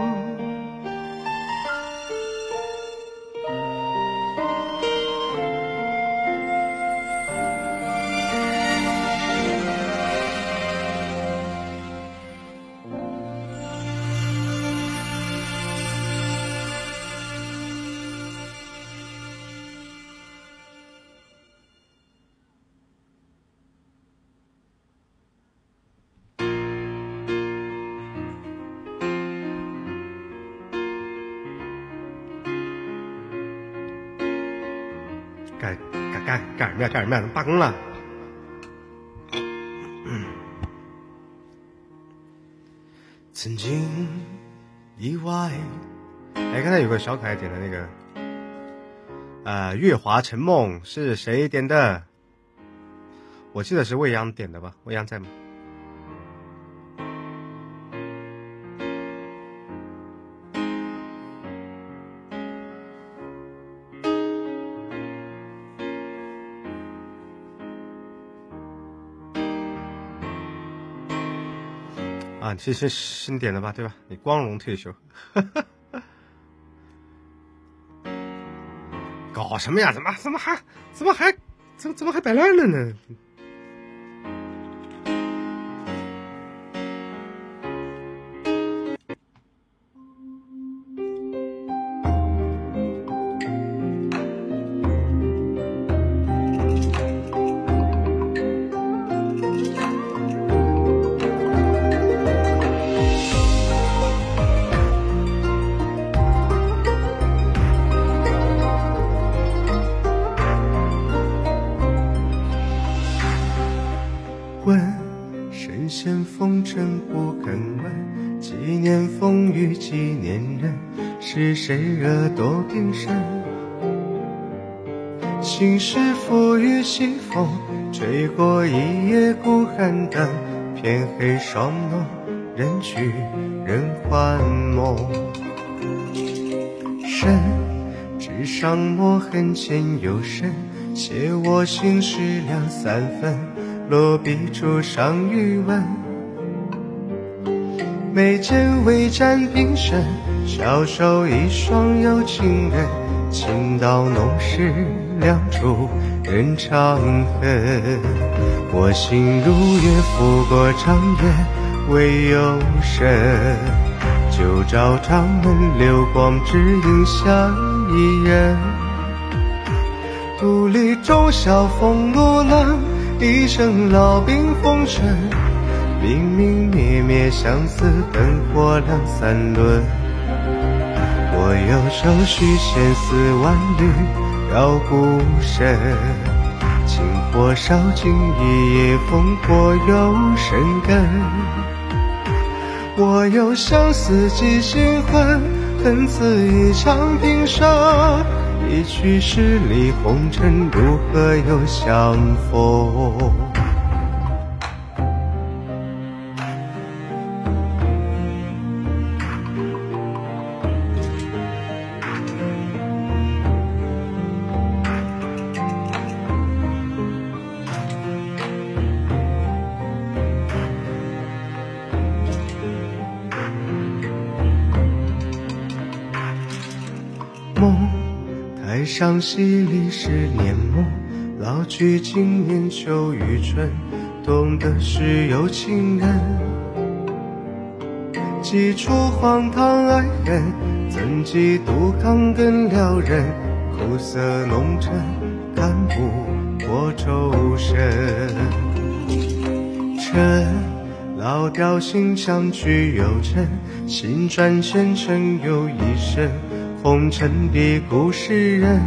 干什么呀？罢工了。 曾经意外。 刚才有个小可爱点的那个月华沉梦是谁点的？我记得是未央点的吧？未央在吗？啊，这是新点的吧，对吧？你光荣退休，搞什么呀？怎么还摆烂了呢？ 深陷风尘不肯问，纪念风雨纪念人，是谁惹多平生？心事付与西风，吹过一夜孤寒灯，偏黑霜浓，人去人还梦。深纸上墨痕浅又深，写我心事2-3分，落笔处上余温，眉间微沾平生，小手一双有情人，情到浓时两处人长恨。我心如月拂过长夜未有神，就照掌门流光只影相一人。独立中晓风露冷，一生老兵风尘，明明灭灭相思，灯火2-3轮。我有手续千丝万缕绕孤身，情火烧尽一夜烽火又生根。我有相思寄心魂，恨此一场平生，一去十里红尘，如何又相逢？梦台上戏里10年梦，老去今年秋与春，懂得是有情人。几处荒唐爱恨，怎记杜康更撩人，苦涩浓沉，看不过周身。尘老调新相去又尘，新转前尘又一生，红尘的故事人，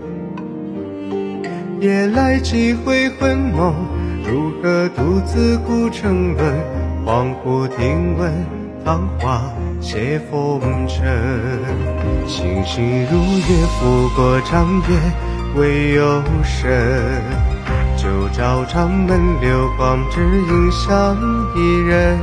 夜来几回魂梦，如何独自孤城论？恍惚听闻，桃花借风尘，星星如月拂过长夜未有神，就照长门流光，只影响一人。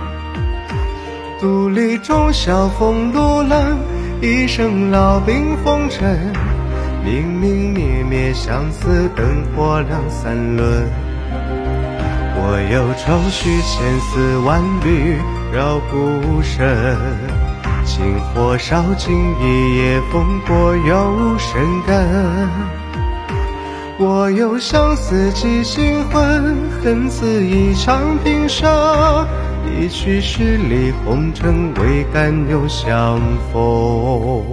独立中晓风路冷，一生老兵风尘，明明灭灭相思，灯火两三轮。我有愁绪千丝万缕绕孤身，情火烧尽一夜风波有深根。我有相思寄心魂，恨似一场平生，一曲十里红尘，未敢又相逢。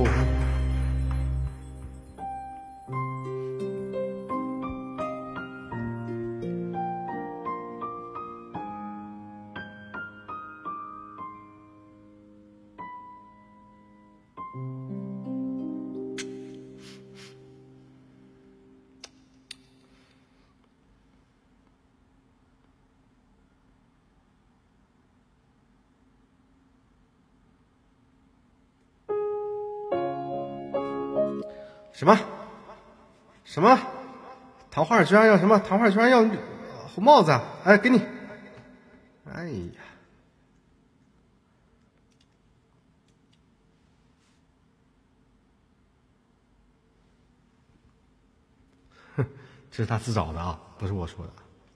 什么？谈话居然要什么？谈话居然要红帽子啊！哎，给你。哎呀，哼，这是他自找的啊，不是我说的。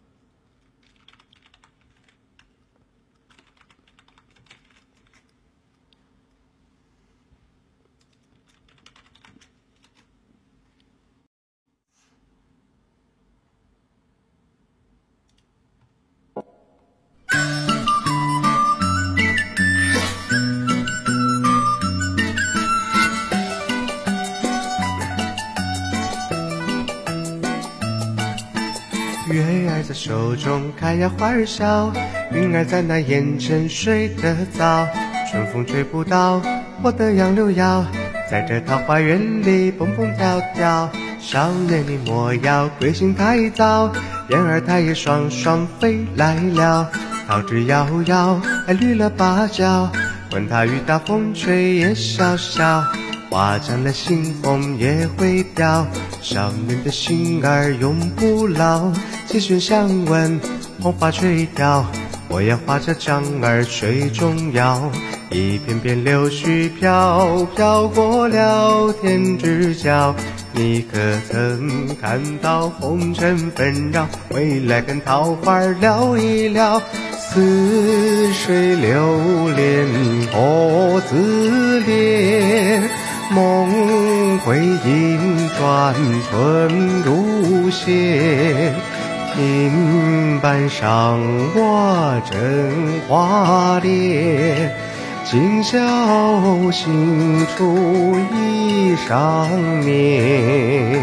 月儿在手中开呀花儿笑，云儿在那眼前睡得早，春风吹不倒我的杨柳腰，在这桃花源里蹦蹦跳跳，少年你莫要归心太早，燕儿它也双双飞来了，桃枝摇摇还绿了芭蕉，管它雨大风吹也潇潇，花绽了猩红也会凋，少年的心儿永不老，几弦相闻红花垂钓，我要画着掌儿水中摇，一片片柳絮飘飘过了天之角，你可曾看到红尘纷扰，回来跟桃花聊一聊，似水流连波自怜，梦回莺转春如线，听板上我真花脸，今宵新出衣裳面。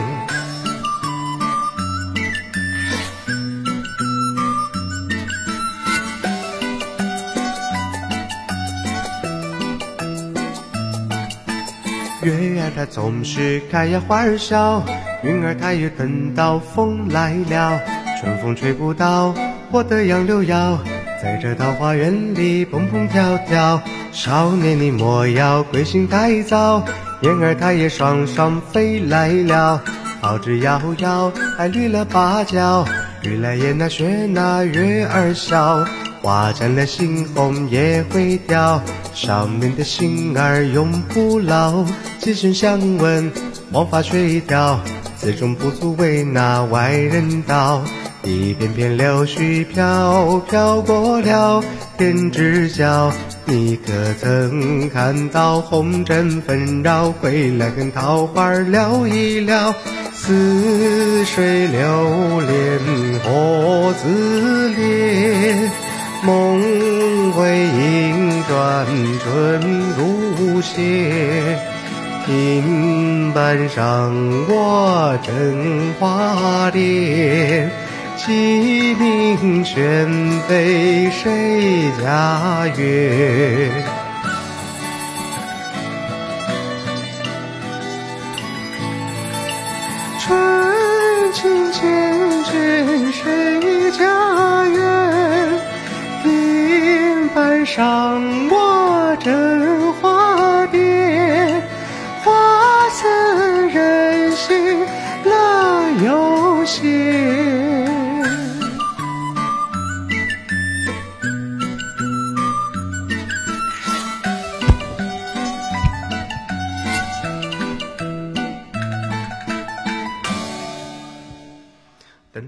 月儿它总是开呀花儿笑，云儿它也等到风来了，春风吹不倒我的杨柳腰，在这桃花源里蹦蹦跳跳，少年你莫要归心太早，燕儿它也双双飞来了，桃枝摇摇还绿了芭蕉，雨来也那雪那月儿笑，花绽了猩红也会凋，少年的心儿永不老，几声相闻黄发垂钓，此中不足为那外人道，一片片柳絮飘飘过了天之角，你可曾看到红尘纷扰，回来跟桃花聊一聊，似水流连波自怜，梦回莺转春如线，听板上我真花脸，鸡鸣犬飞谁家园，春情缱绻谁家园，听板上我真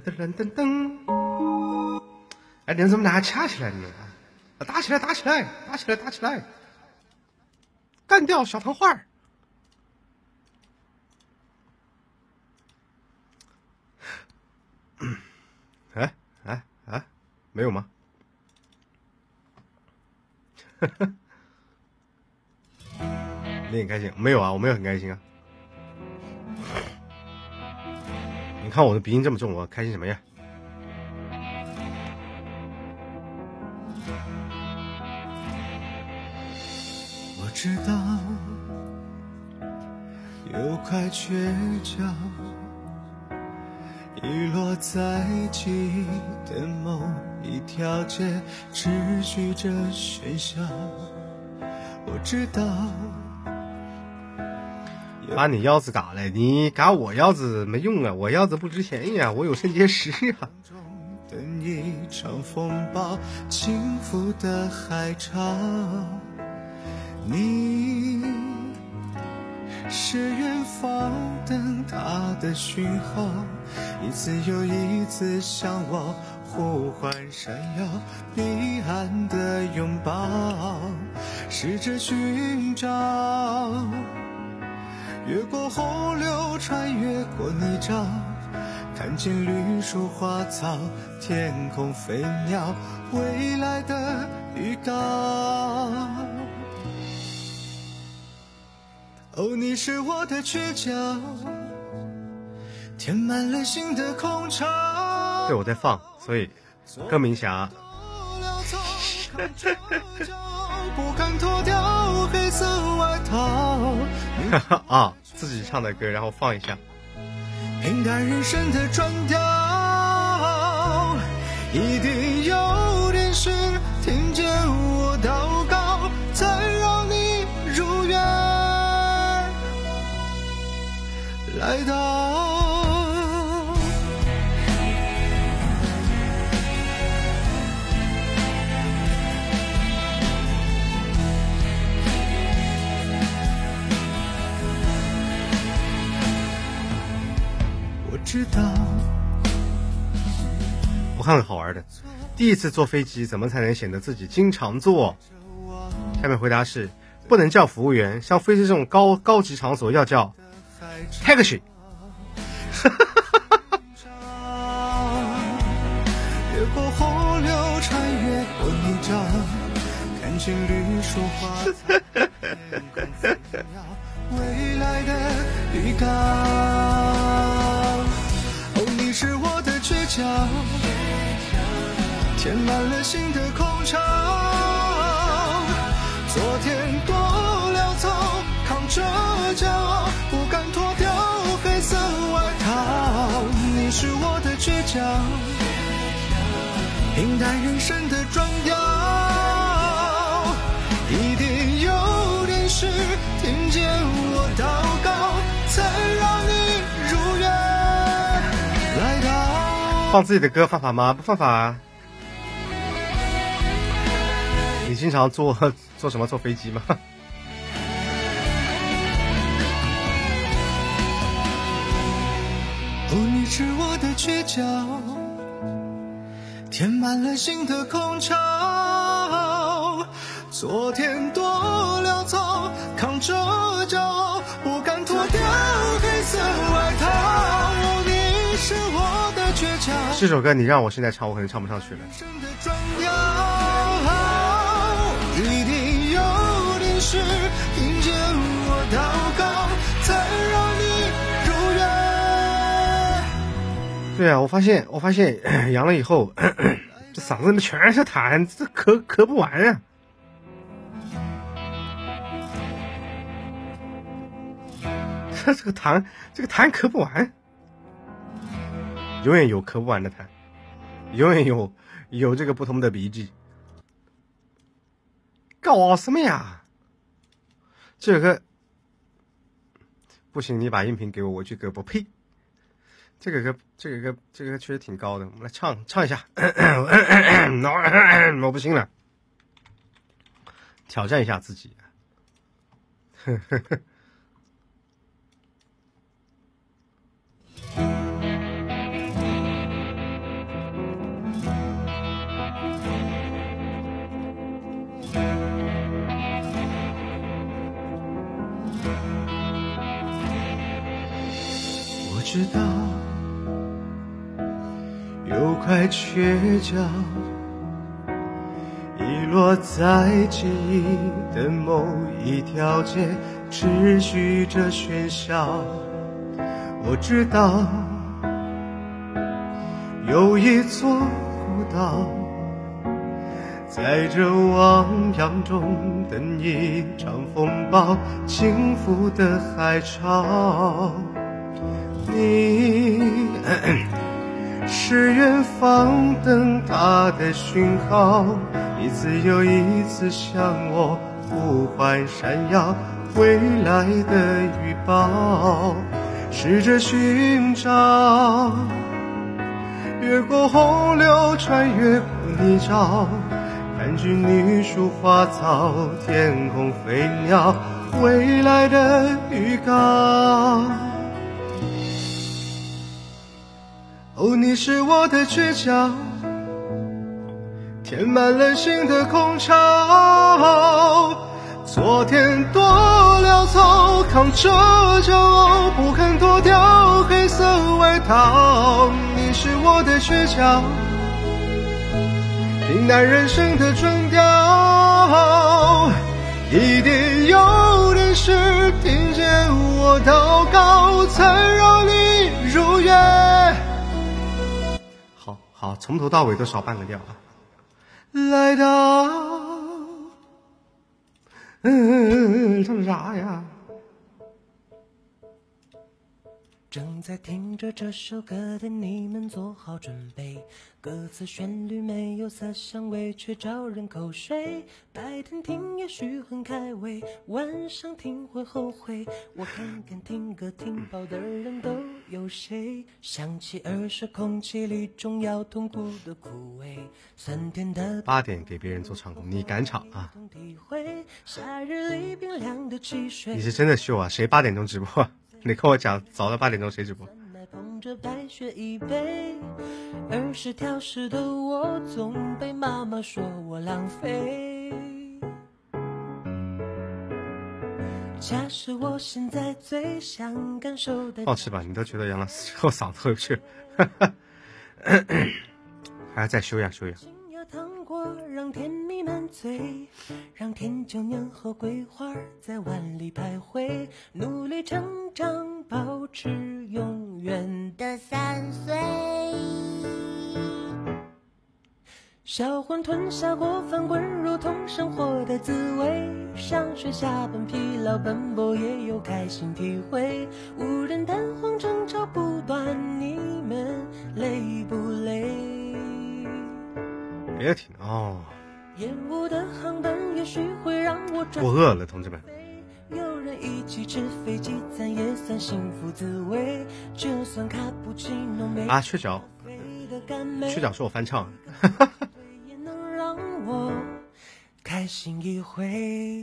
噔噔噔。哎，你们怎么拿掐起来呢？打起来，打起来，打起来，打起来！干掉小糖花儿！没有吗？你很开心？没有啊，我没有很开心啊。你看我的鼻音这么重，我开心什么呀？ 我知道有块倔强遗落在记忆的某一条街，持续着喧嚣。我知道把你腰子嘎了，你嘎我腰子没用啊，我腰子不值钱呀，我有肾结石呀。 等一场风暴倾覆的海潮，你是远方等他的讯号，一次又一次向我呼唤闪耀，彼岸的拥抱，试着寻找，越过洪流，穿越过泥沼，看见绿树花草，天空飞鸟，未来的预告。哦，你是我的倔强，填满了心的空巢。 对，我在放，所以歌名侠。 不敢脱掉黑色外套。 啊，自己唱的歌，然后放一下。 平淡人生的转调，一定有点事，听见我祷告，才让你如愿来到。我知道。 我看很好玩的，第一次坐飞机怎么才能显得自己经常坐？下面回答是不能叫服务员，像飞机这种高级场所要叫 taxi。 越过洪流，穿越过泥沼，看见绿树花草，天空飞鸟，未来的预告。哦，你是我的倔强，填满了心的空巢。昨天多潦草，扛着骄傲，不敢脱掉黑色外套。你是我的倔强，平淡人生的转调，一定有点事，听见我祷告，才让你如愿来到。 放自己的歌犯法吗？不犯法啊。你经常坐什么？坐飞机吗？ 哦，你是我的倔强，填满了心的空巢。昨天多潦草，扛着骄傲，不敢脱掉黑色外套。哦，你是我的倔强。 这首歌你让我现在唱，我可能唱不上去了。 一定有点事，听见我祷告，才让你如愿。 对啊，我发现阳了以后，这嗓子里面全是痰，这咳不完啊。这个痰咳不完，永远有咳不完的痰，永远有这个不同的笔记。搞什么呀？这个不行，你把音频给我，我去歌播。呸！这个歌确实挺高的，我们来唱一下。我不行了，挑战一下自己。 知道，有块缺角，遗落在记忆的某一条街，持续着喧嚣。我知道，有一座孤岛，在这汪洋中等一场风暴倾覆的海潮。你是远方灯塔的讯号，一次又一次向我呼唤闪耀未来的预报，试着寻找，越过洪流，穿越过泥沼，看寻绿树花草，天空飞鸟，未来的预告。哦，你是我的倔强，填满了心的空巢。昨天多潦草，扛着骄傲，不肯脱掉黑色外套。你是我的倔强，平淡人生的终调。一定有人是听见我祷告，才让你如约。好，从头到尾都少半个调啊！来到，唱啥呀？ 正在听着这首歌的你们做好准备，歌词旋律没有色香味，却招人口水。白天听也许很开胃，晚上听会后悔。我看看听歌听饱的人都有谁？想起儿时空气里中药痛苦的苦味，酸甜的 8点给别人做场控，你敢场啊？ 夏日里冰凉的汽水， 你是真的秀啊？谁8点钟直播？你跟我讲，早到8点钟谁直播？ 捧着白雪一杯，儿时挑食的我总被妈妈说我浪费。假使我现在最想感受的， 放弃吧，你都觉得杨澜死之后嗓子回不去，还要再修养修养。 糖果让甜蜜满嘴，让甜酒酿好桂花在碗里徘徊，努力成长，保持永远的3岁。小馄饨下过饭，滚如同生活的滋味，上学下班疲劳奔波也有开心体会，无人蛋黄争吵不断，你们累不累？ 别停哦！ 厌恶的航班也许会让我饿了，同志们。 有人一起吃飞机餐也算幸福滋味，就算卡布奇诺没啊，缺角是我翻唱。 也能让我开心一回。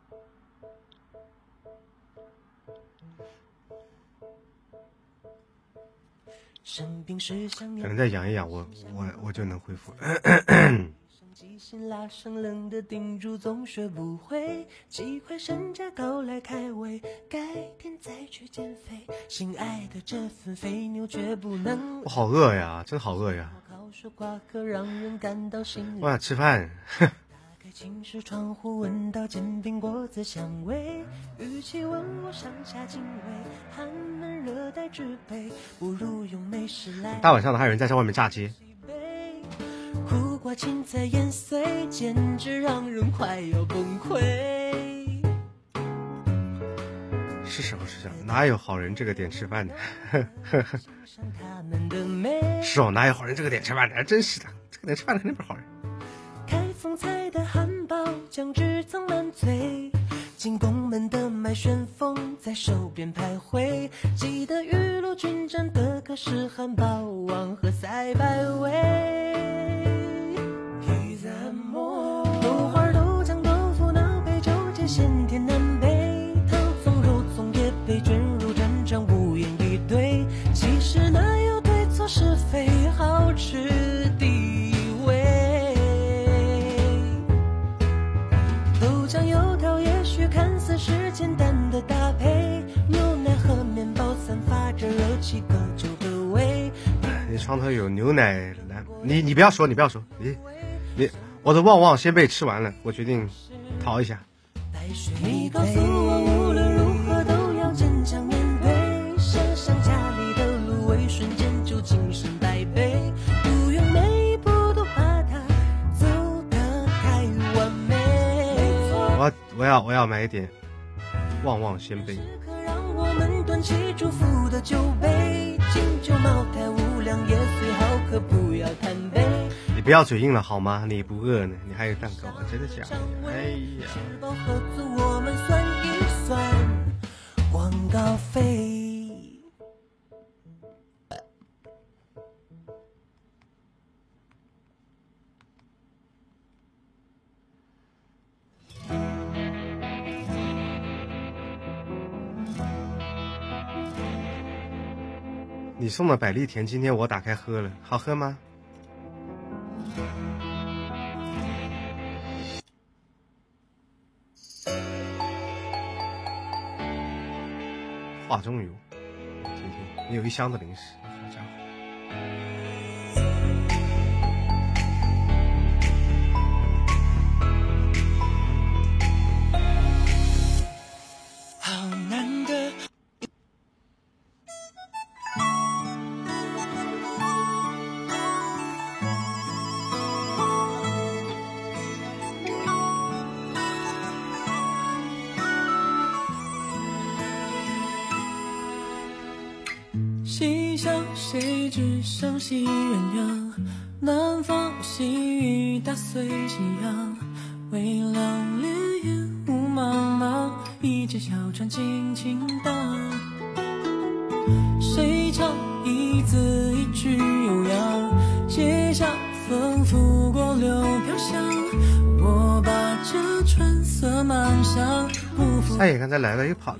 生病时想可能再养一养我就能恢复。 记性拉上冷的叮嘱总学不会，几块身价高来开胃，改天再去减肥。心爱的这份肥牛绝不能。 我好饿呀，真好饿呀！我想吃饭。打开寝室窗户，闻到煎饼果子香味，与其问我上下警卫，寒门热带之北，不如用美食来。 大晚上的还有人在外面炸街。 苦瓜青菜盐碎，简直让人快要崩溃。 是时候吃饭，哪有好人这个点吃饭的？是哦，哪有好人这个点吃饭的？真是的，这个点吃饭的肯定不是好人。 开封菜的汉堡，酱汁曾满嘴，进宫门的麦旋风在手边徘徊，记得雨露均沾的可是汉堡王和赛百味。豆花豆浆豆腐脑杯酒界咸甜南北，糖葱肉葱也配卷入蘸酱五言一对，其实哪有对错是非，好吃地味。豆浆油条也许看似是简单的搭配，牛奶和面包散发着热气更床头有牛奶蓝，你不要说，你我的旺旺先被吃完了，我决定逃一下。 你告诉我无论如何都要坚强面对，想象家里的芦苇瞬间就精神百倍，不愿每一步都把它走得太完美。 我要买一点旺旺仙贝。 让我们端起祝福的酒杯，敬酒茅台无量也最好，可不要贪杯。 你不要嘴硬了好吗？你不饿呢，你还有蛋糕，真的假的？哎呀！ 吃饱喝足，我们算一算广告费。 你送的百利甜，今天我打开喝了，好喝吗？化妆油，听听，你有一箱的零食，好家伙！ 好难得。 西厢谁知相惜鸳鸯，南方细雨打碎夕阳，微凉烈焰雾茫茫，一介小船轻轻荡。谁唱一字一句悠扬，阶下风拂过柳飘香，我把这春色满箱不负。 哎呀，刚才来了又跑了。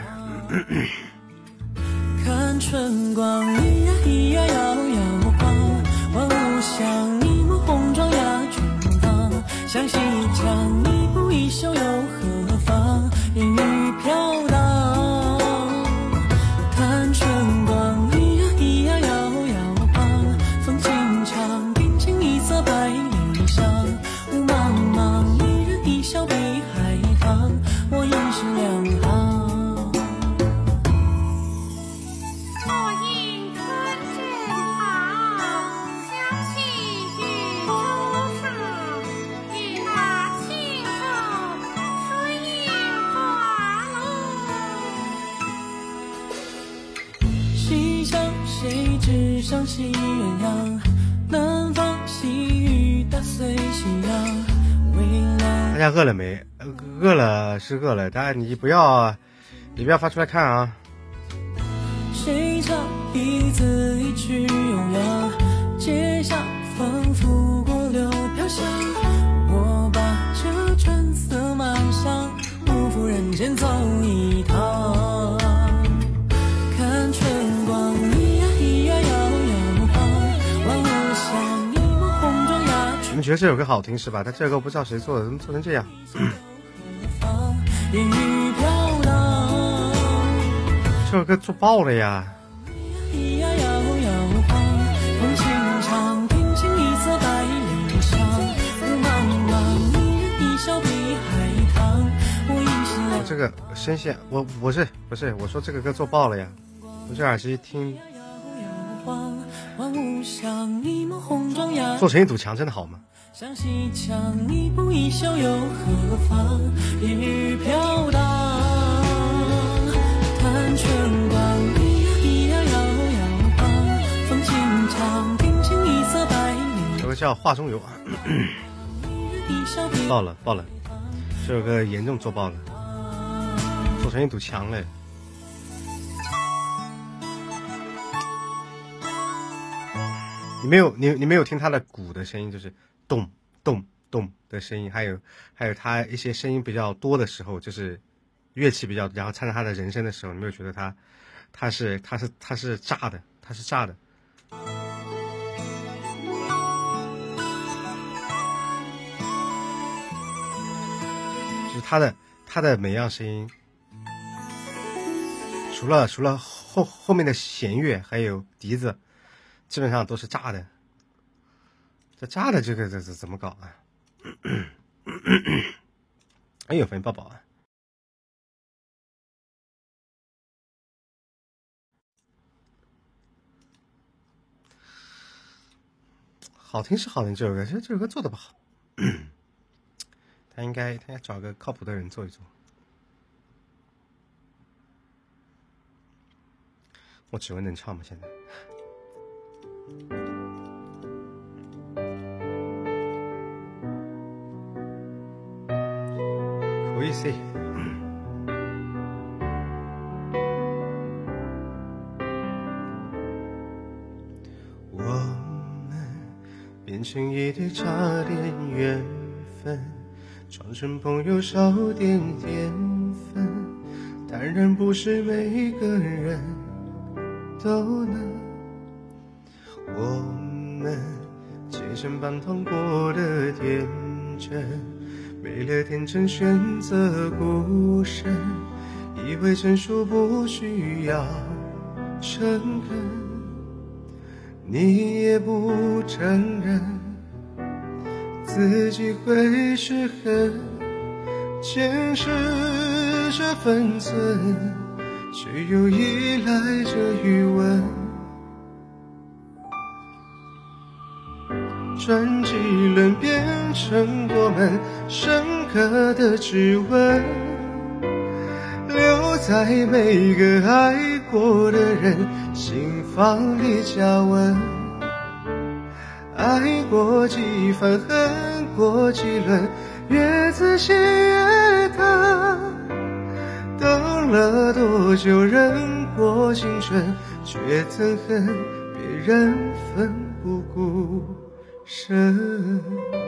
看春光咿呀咿呀摇摇晃，万物像一抹红妆压春芳，向西墙一步一袖又何妨，烟雨飘荡。看春光咿呀咿呀摇摇晃，风轻唱冰清一色百里香，雾茫茫一人一笑碧海棠，我一时两行。相惜鸳鸯，南方细雨打碎夕阳，微凉。 大家饿了没？饿了是饿了，但你不要发出来看啊。 谁唱一字一句悠扬，阶下风拂过柳飘香，我把这春色满箱，不负人间走一趟。看春光咿呀咿呀摇摇晃，万物像一抹红妆压春。 你们觉得这首歌好听是吧？但这首歌不知道谁做的，怎么做成这样？ 烟雨飘荡， 这首歌做爆了呀！ 咿呀摇摇晃，风轻唱冰清一色百里香，雾茫茫一人一笑碧海棠，我一时两。 这个声线，我不是，我说这个歌做爆了呀！我这耳机听，做成一堵墙真的好吗？ 向西墙一步一袖又何妨，烟雨飘荡，看春光咿呀咿呀摇摇晃，风轻唱冰清一色百里。 这个叫画中油，爆了，这首歌严重做爆了，做成一堵墙嘞。你没有听他的鼓的声音，就是咚咚咚的声音，还有他一些声音比较多的时候，就是乐器比较，然后掺着他的人声的时候，你没有觉得他是炸的，他是炸的。就是他的每样声音，除了后面的弦乐还有笛子。 基本上都是炸的。这炸的这个怎么搞啊？哎呦，粉宝宝啊！好听是好听，这首歌做的不好。他应该找个靠谱的人做一做。我指纹能唱吗？现在？可以噻。我们变成一对差点缘分，装成朋友少点点分，当然不是每个人都能。我们结成半糖果的天真，没了天真选择孤身，以为成熟不需要诚恳，你也不承认自己会失衡，坚持着分寸，却又依赖着余温。转几轮变成我们深刻的指纹，留在每个爱过的人心房里加温。爱过几番，恨过几轮，越仔细越疼。等了多久，忍过青春，却憎恨别人奋不顾身。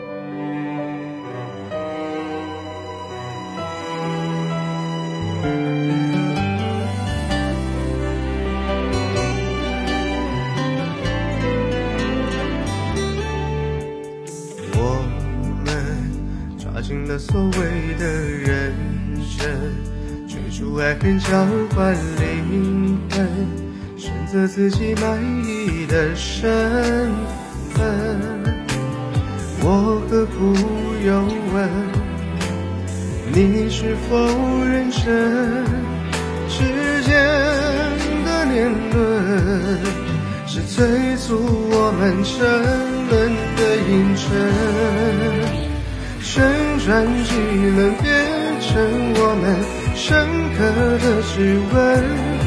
我们抓紧了所谓的认真，追逐爱恨交换灵魂，选择自己满意的身份。我何苦又问你是否认真？之间的年轮是催促我们沉沦的映衬，旋转几轮变成我们深刻的指纹，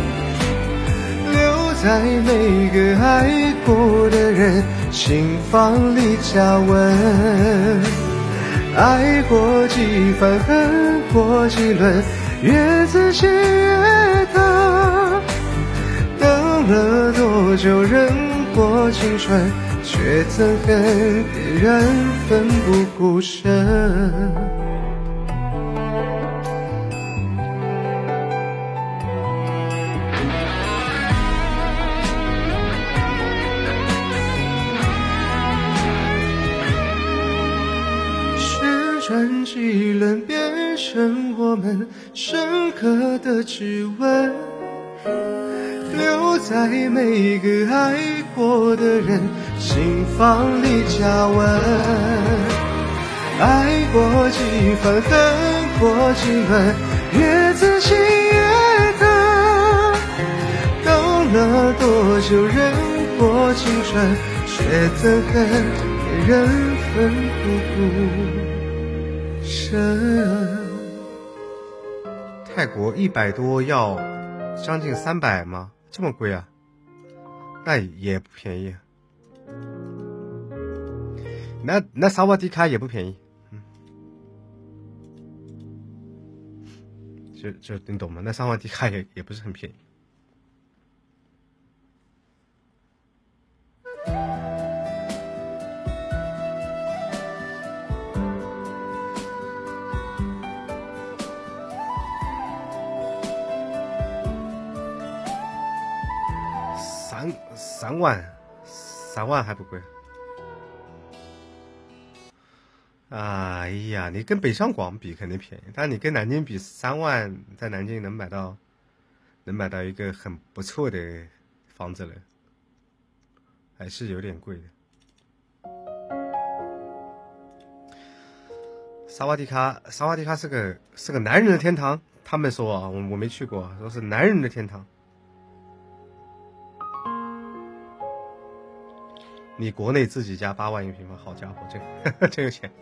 留在每个爱过的人心房里加温。爱过几番，恨过几轮，越仔细越疼。等了多久，忍过青春，却憎恨别人奋不顾身。转几轮变成我们深刻的指纹，留在每个爱过的人心房里加温。爱过几番，恨过几轮，越仔细越疼。等了多久，忍过青春，却憎恨别人奋不顾身。泰国100多要将近300吗？这么贵啊？那也不便宜。那萨瓦迪卡也不便宜。就你懂吗？那萨瓦迪卡也不是很便宜。3万还不贵。哎呀，你跟北上广比肯定便宜，但你跟南京比，3万在南京能买到一个很不错的房子了。 还是有点贵的。萨瓦迪卡是个男人的天堂，他们说啊，我没去过，说是男人的天堂。你国内自己家8万一平方，好家伙，这个钱。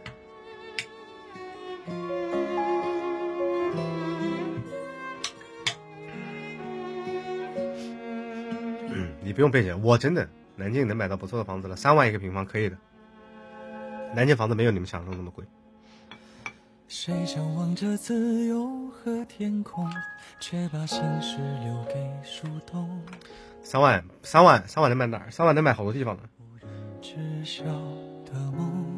你不用辩解，我真的南京能买到不错的房子了，3万一个平方可以的。南京房子没有你们想象那么贵。 谁向往着自由和天空，却把心事留给树洞。 3万能买哪儿？3万能买好多地方呢。 知晓的梦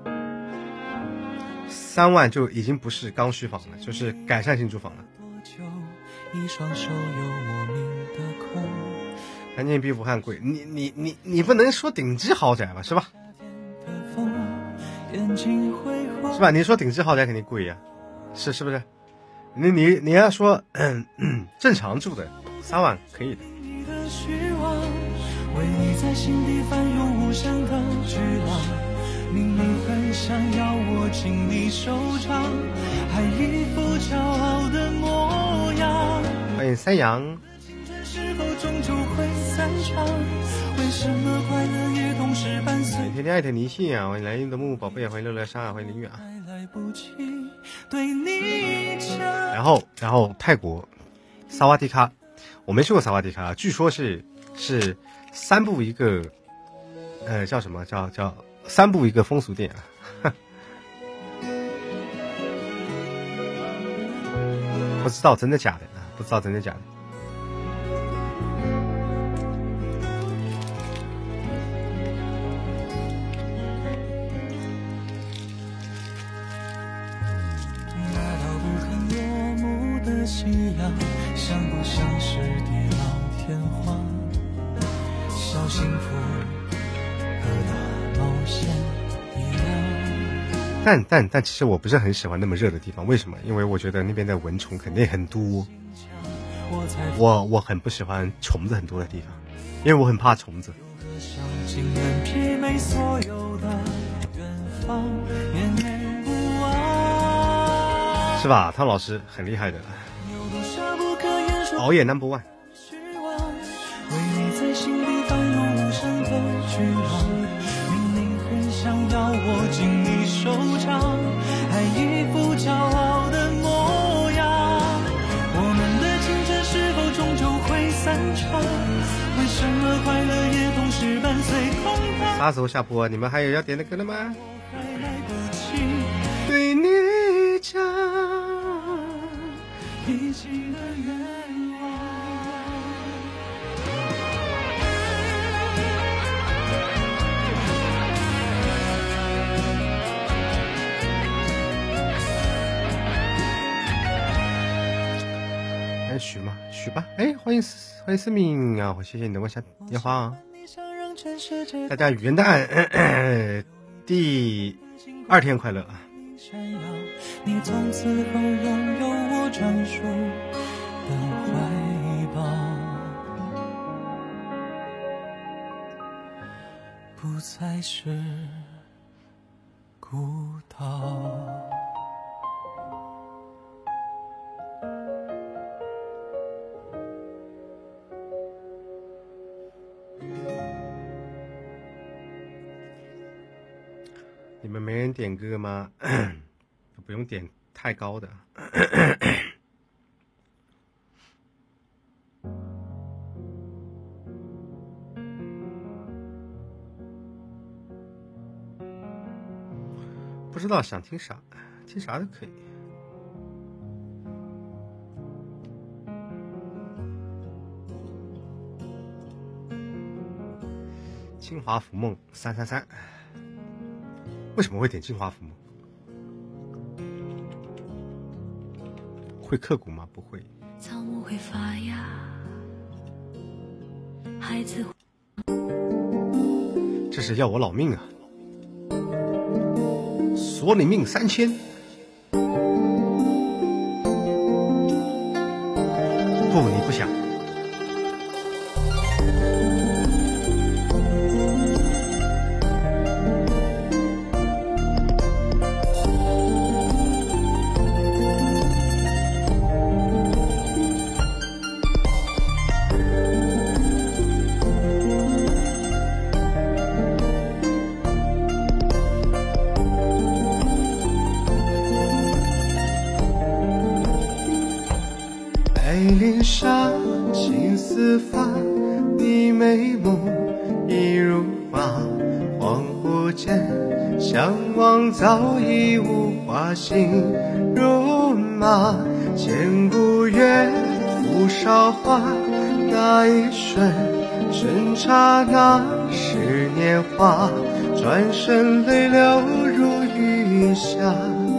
，3万就已经不是刚需房了，就是改善性住房了。 一双手有莫名的空。 南京比武汉贵，你不能说顶级豪宅吧，是吧？是吧？你说顶级豪宅肯定贵呀，是不是？你要说正常住的3万可以的。 为你在心底翻涌无声的巨浪，明明很想要握紧你手掌，还一副骄傲的模样。 欢迎三阳。 是否终究会散场？为什么快乐也同时伴随？ 天天爱特尼信啊！欢迎来印的木木宝贝，欢迎乐乐莎，欢迎林月啊。然后泰国萨瓦迪卡，我没去过萨瓦迪卡，据说是3步一个，叫什么叫3步一个风俗店啊？不知道真的假的啊？不知道真的假的。 夕阳像不像是地老天荒？小幸福和大冒险一样。 但其实我不是很喜欢那么热的地方，为什么？因为我觉得那边的蚊虫肯定很多。我很不喜欢虫子很多的地方，因为我很怕虫子。是吧？汤老师很厉害的。熬夜 No.1。 为你在心底翻涌无声的巨浪，明明很想要握紧你手掌，还一副骄傲的模样。我们的青春是否终究会散场？为什么快乐也同时伴随空荡？ 啥时候下播？你们还有要点的歌了吗？ 还来不及对你讲已经的愿望。 许吧，哎，欢迎思敏啊，我谢谢你的问下烟花啊！大家元旦第2天快乐啊！ 你从此后拥有我专属的怀抱，不再是孤岛。 你们没人点歌吗？不用点太高的。不知道想听啥，听啥都可以。清华浮梦333。为什么会点净化浮梦？会刻骨吗？不会。 草木会发芽，孩子。 这是要我老命啊！索你命3000。不，你不想。 天上青丝发，你眉目一如画，恍惚间相望早已无话，心如麻，千古月浮韶华，那一瞬真刹那是年华，转身泪流如雨下。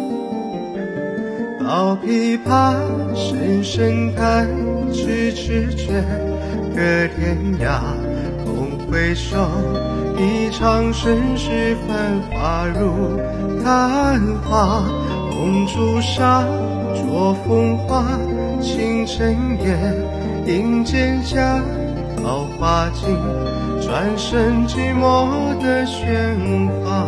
抱琵琶深深看，咫尺诀隔天涯，空回首，一场盛世繁华如昙花。红朱砂着风华，清晨夜映蒹葭，桃花尽，转身寂寞的喧哗。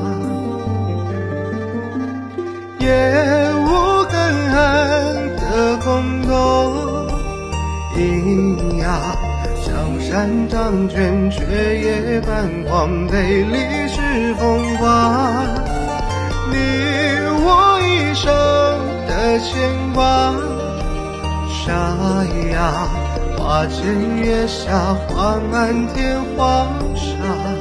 也无更寒的空洞喑哑，江山仗卷，却也泛黄，杯里是风华。你我一生的牵挂，沙哑，花前月下，花满天黄沙。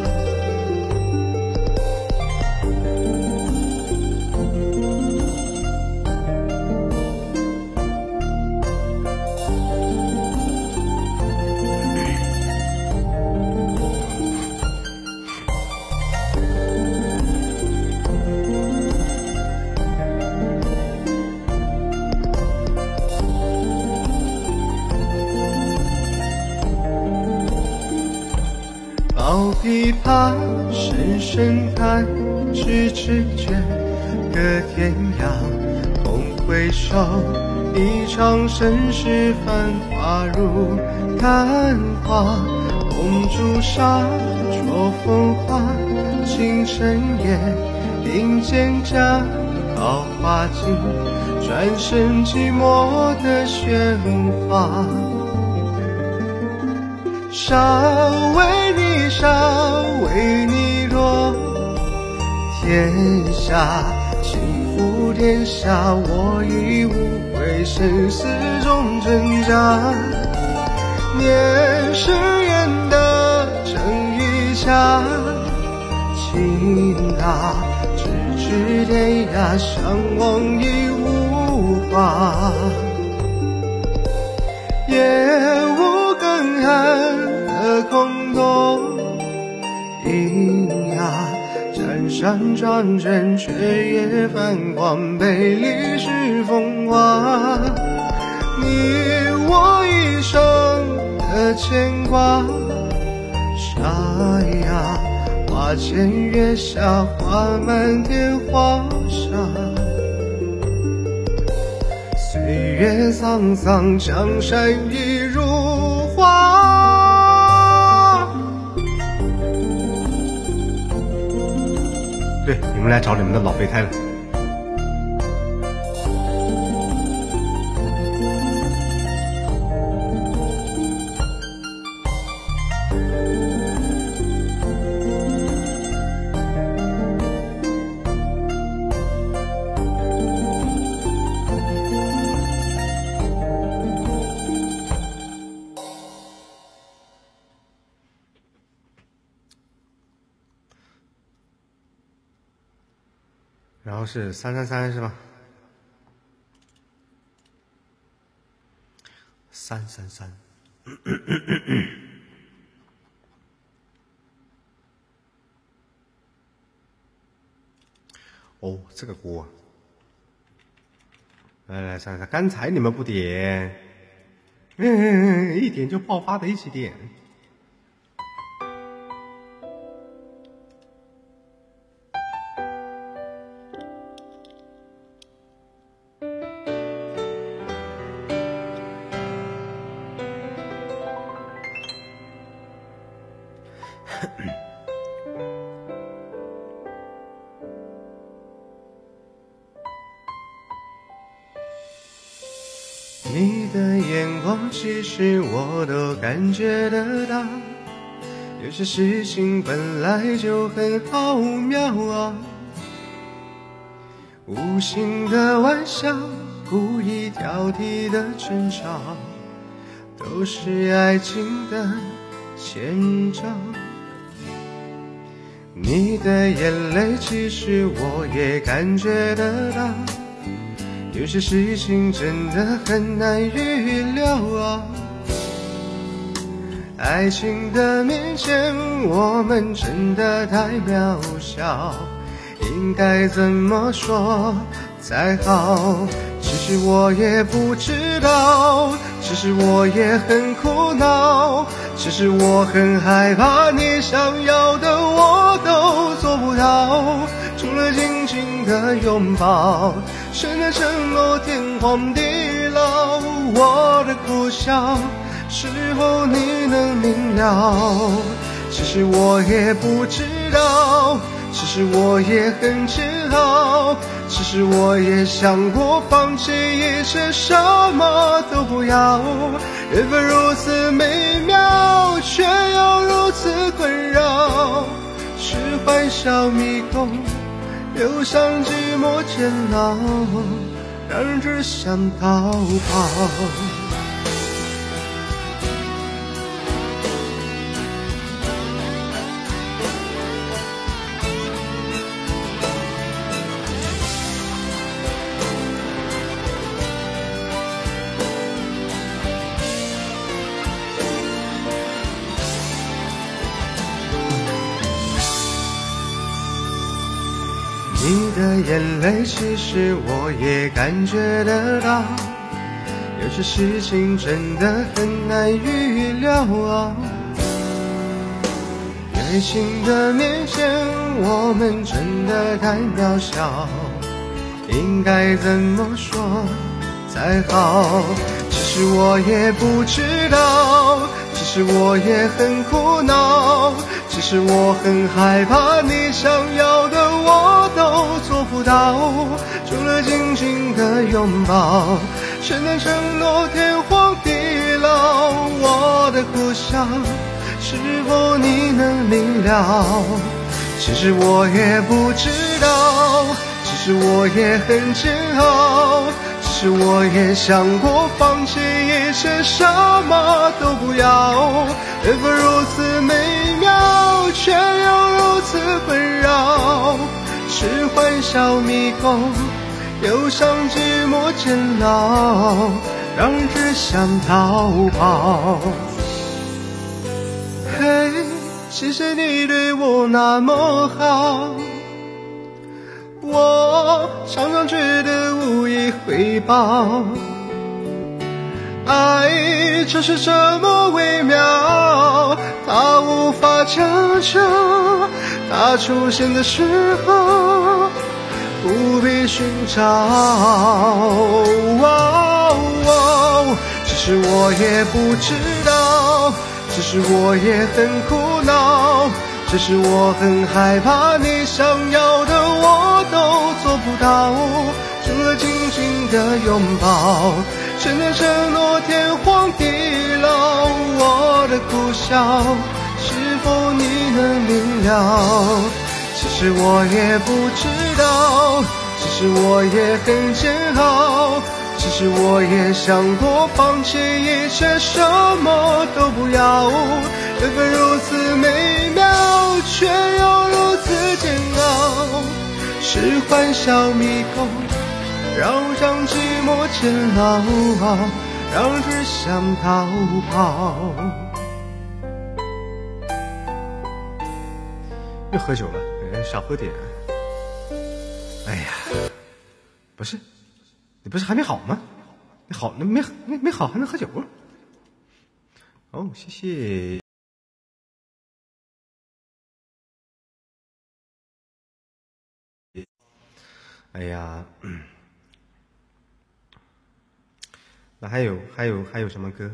抱琵琶深深看，咫尺诀隔天涯。空回首，一场盛世繁华如昙花。红朱砂着风华，清晨夜映蒹葭，桃花尽，转身寂寞的喧哗。沙为你沙，为你落天下，轻负天下，我已无悔，生死中挣扎。年是烟的成一家，情啊，咫尺天涯，相望已无话。也无更寒的空洞喑哑，沾山转阵，却也泛黄，杯里是风华。你我一生的牵挂，沙哑，花前月下，花满天黄沙。岁月沧桑，江山已如画。对，你们来找你们的老备胎了。然后是333是吧？333。哦，这个锅。来333，刚才你们不点，一点就爆发的一起点。你的眼光其实我都感觉得到，有些事情本来就很奥妙啊，无心的玩笑，故意挑剔的争吵， 都是爱情的前兆。你的眼泪其实我也感觉得到，有些事情真的很难预料啊。爱情的面前我们真的太渺小，应该怎么说才好？其实我也不知道，其实我也很苦恼，其实我很害怕，你想要的我都做不到，除了紧紧的拥抱，谁能承诺天荒地老？我的苦笑是否你能明了？其实我也不知道，其实我也很煎熬，其实我也想过放弃一切，什么都不要。缘分如此美妙，却又如此困扰，是欢笑迷宫，忧伤寂寞煎熬，让人只想逃跑。你的眼泪其实我也感觉得到，有些事情真的很难预料啊。爱情的面前我们真的太渺小，应该怎么说才好？其实我也不知道，其实我也很苦恼，其实我很害怕，你想要的我都做不到，除了紧紧的拥抱，谁能承诺天荒地老？我的苦笑是否你能明了？其实我也不知道，其实我也很煎熬，其实我也想过放弃一切，什么都不要。缘分如此美妙，却又如此困扰，是欢笑迷宫，忧伤寂寞煎熬，让人只想逃跑。嘿，谢谢你对我那么好，我常常觉得无以回报。爱就是这么微妙，它无法强求，它出现的时候不必寻找。其实我也不知道，其实我也很苦恼，只是我很害怕，你想要的我都做不到，除了紧紧的拥抱，谁能承诺天荒地老？我的苦笑是否你能明了？其实我也不知道，其实我也很煎熬，其实我也想过放弃一切，什么都不要。缘分如此美妙，却又如此煎熬，是欢笑迷宫，让寂寞煎熬，让人只想逃跑。又喝酒了，少喝点。哎呀，不是，你不是还没好吗？你好，没好还能喝酒？哦，谢谢。哎呀，那还有什么歌？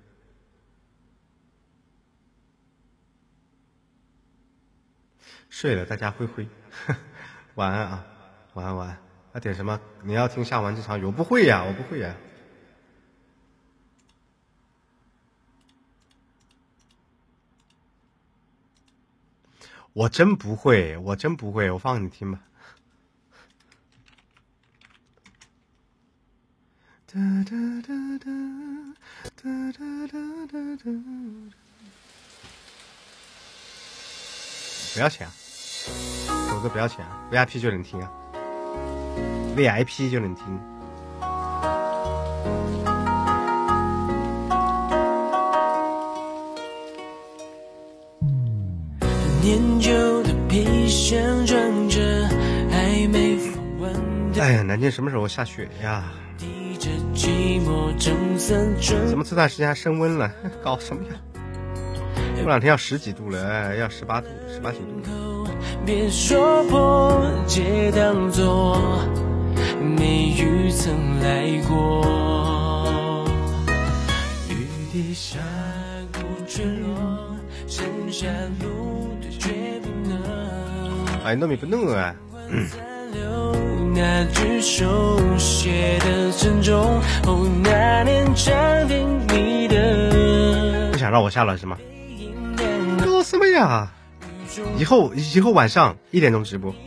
睡了，大家挥挥，晚安啊，晚安晚安。要点什么？你要听下完这场雨？我不会呀，我不会呀。我真不会，我真不会，我放你听吧。哒哒哒哒不要钱啊，狗哥不要钱啊 ，VIP 就能听啊 ，VIP 就能听。 年久的皮箱装着还没放完的。 哎呀，南京什么时候下雪呀？ 滴着寂寞蒸散成。 怎么这段时间还升温了？搞什么呀？过两天要10几度了，哎，要18度、18、9度。 别说破解当作没雨曾来过。雨滴下过坠落，剩下路对决不能。 哎，糯米不弄啊。 那句手写的珍重，哦，那年长给你的。 不想让我下了是吗？搞什么呀？以后晚上1点钟直播。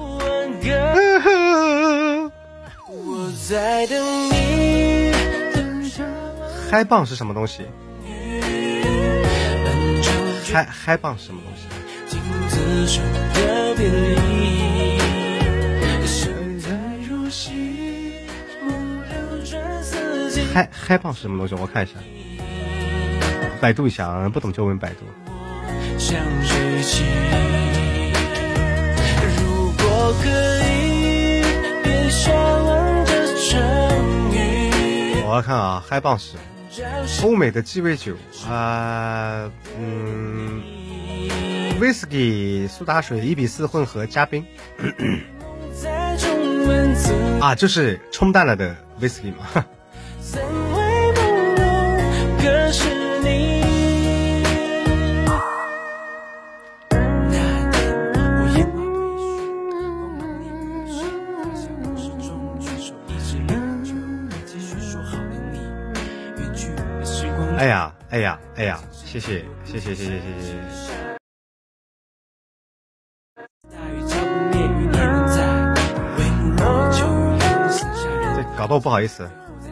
我在等你。 嗨棒是什么东西？嗨棒是什么东西？嗨棒是什么东西？我看一下，百度一下啊，不懂就问百度。 像水汽，如果可以，别向往这成语。 我要看啊，嗨棒是欧美的鸡尾酒啊，威士忌、苏打水1:4混合加冰。啊，就是冲淡了的威士忌嘛。哎呀，谢谢。这搞得我不好意思。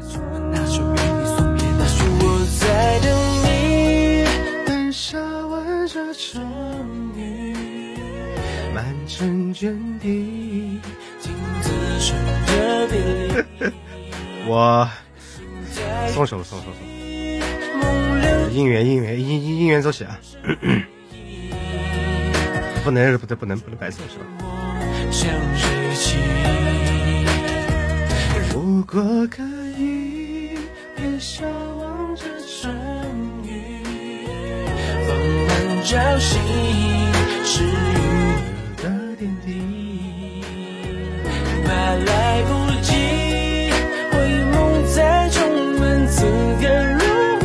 我在等你，等下完这场雨，满城卷地，镜子上的别离。 我松手。应援走起啊！不能白送是吧？ 如果可以，别向往这场雨，放慢朝夕，是雨的点滴，怕来不及回眸，再充满此刻。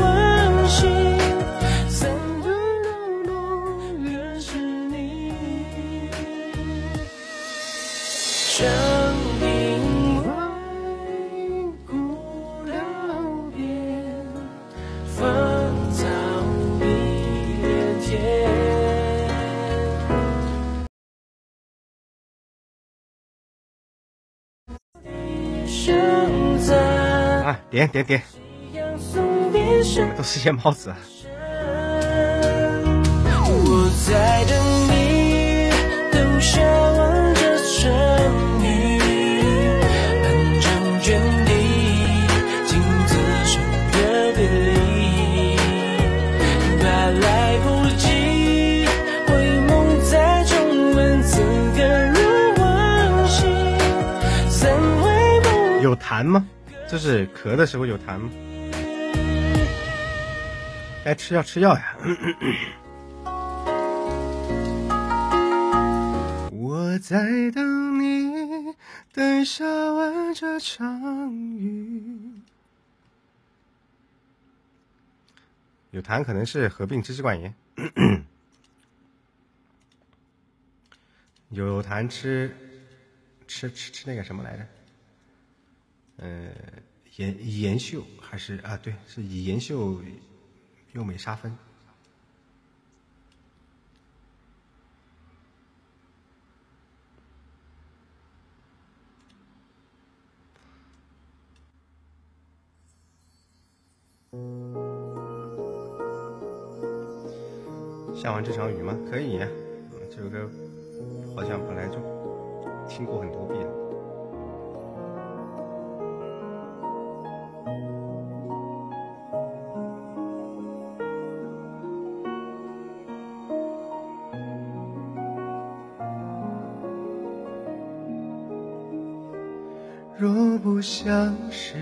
啊，点，你们都是些帽子啊。 我在等你，等下完这场雨，满城卷地，镜子上的别离，怕来不及回眸，再充满此刻如往昔，三回不有痰吗？就是咳的时候有痰吗？该吃药呀。我在等你，等下完这场雨。有痰可能是合并支气管炎。有痰吃那个什么来着？盐溴还是啊？对，是以盐溴优美沙芬。 下完这场雨吗？可以呀、这首歌好像本来就听过很多遍。若不相识，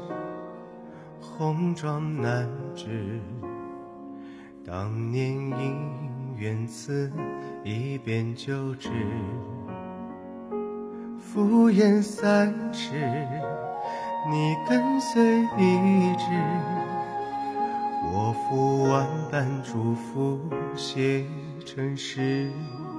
红妆难知。当年因缘词，一遍就知。敷衍三尺，你跟随一直。我负万般祝福，写成诗。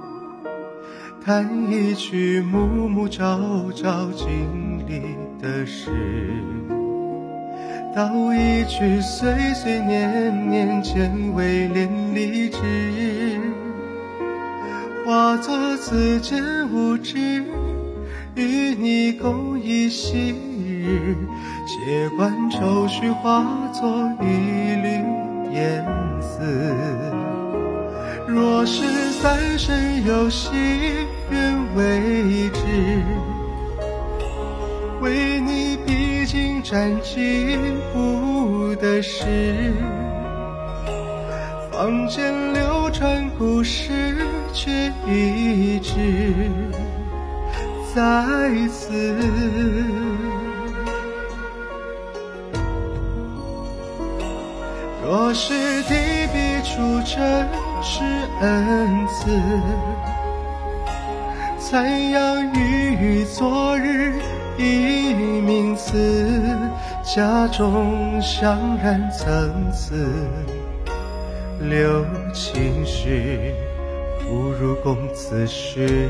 弹一曲暮暮朝朝经历的事，道一句岁岁年年间未连理枝，化作此间无知，与你共一夕日，且观愁绪化作一缕烟丝。若是三生有幸愿为之，为你披荆斩棘不得失。坊间流传故事，却一直在此。若是提笔出真是恩赐，残阳与昨日一名词，家中香染层次，留情绪不如共此时。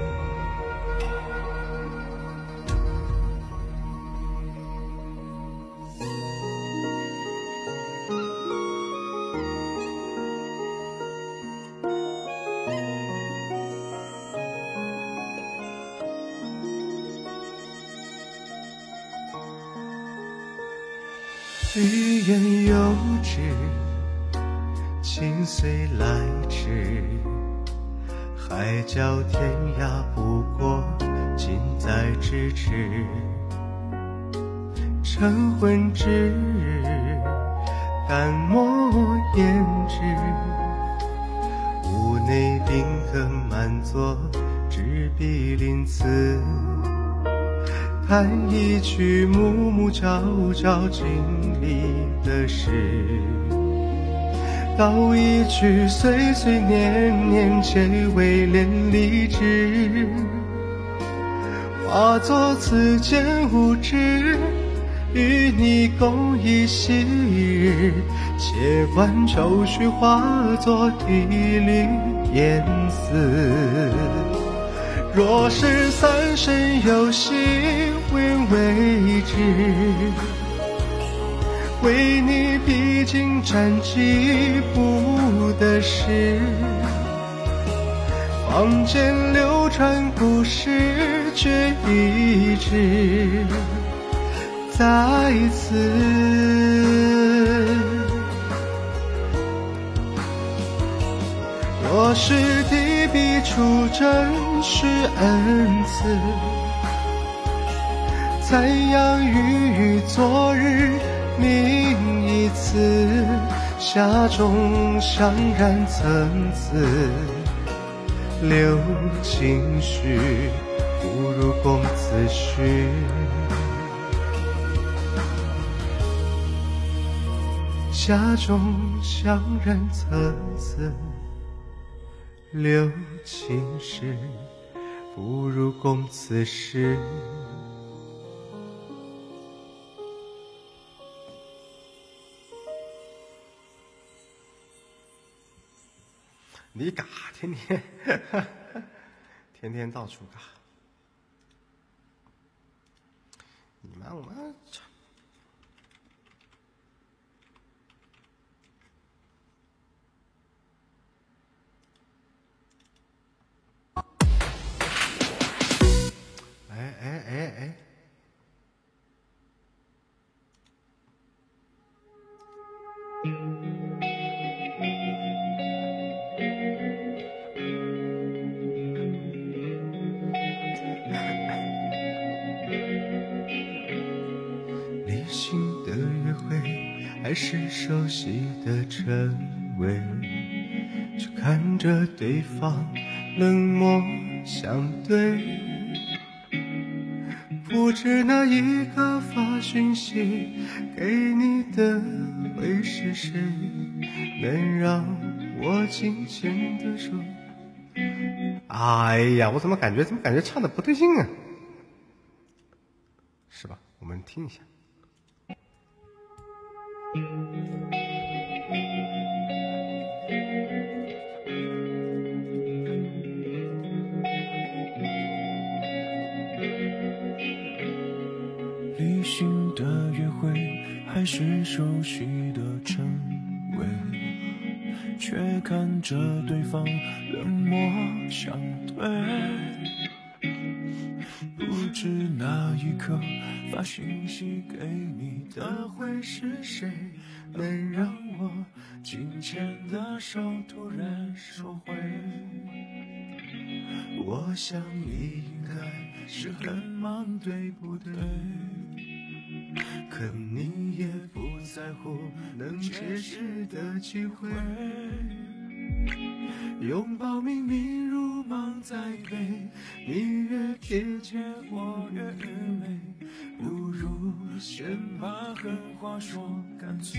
欲言又止，情随来迟。海角天涯不过近在咫尺。晨昏之日，淡墨胭脂。屋内宾客满座，执笔临词。弹一曲暮暮朝朝经历的事，道一句岁岁年年皆未连理枝，化作此间无知，与你共一夕日，且观愁绪化作一缕烟丝。若是三生有幸愿为之，为你披荆斩棘不得失。坊间流传故事，却一直在此。若是提笔出真是恩赐，残阳与昨日另一词，夏中香染层次，留情绪不如共此时。夏中香染层次，留情绪不如共此时。你嘎天天天天到处嘎，你妈我妈哎， 新的约会，还是熟悉的称谓，却看着对方冷漠相对。不知哪一个发讯息给你的会是谁，能让我紧牵的手。 哎呀，我怎么感觉唱的不对劲啊？是吧？我们听一下。 例行的约会，还是熟悉的称谓，却看着对方冷漠相对。不知哪一刻发信息给你的会是谁，能让我紧牵的手突然收回。我想你应该是很忙，对不对？可你也不在乎能解释的机会，拥抱明明如芒在背，你越贴切我越愚昧，不如先把狠话说干脆。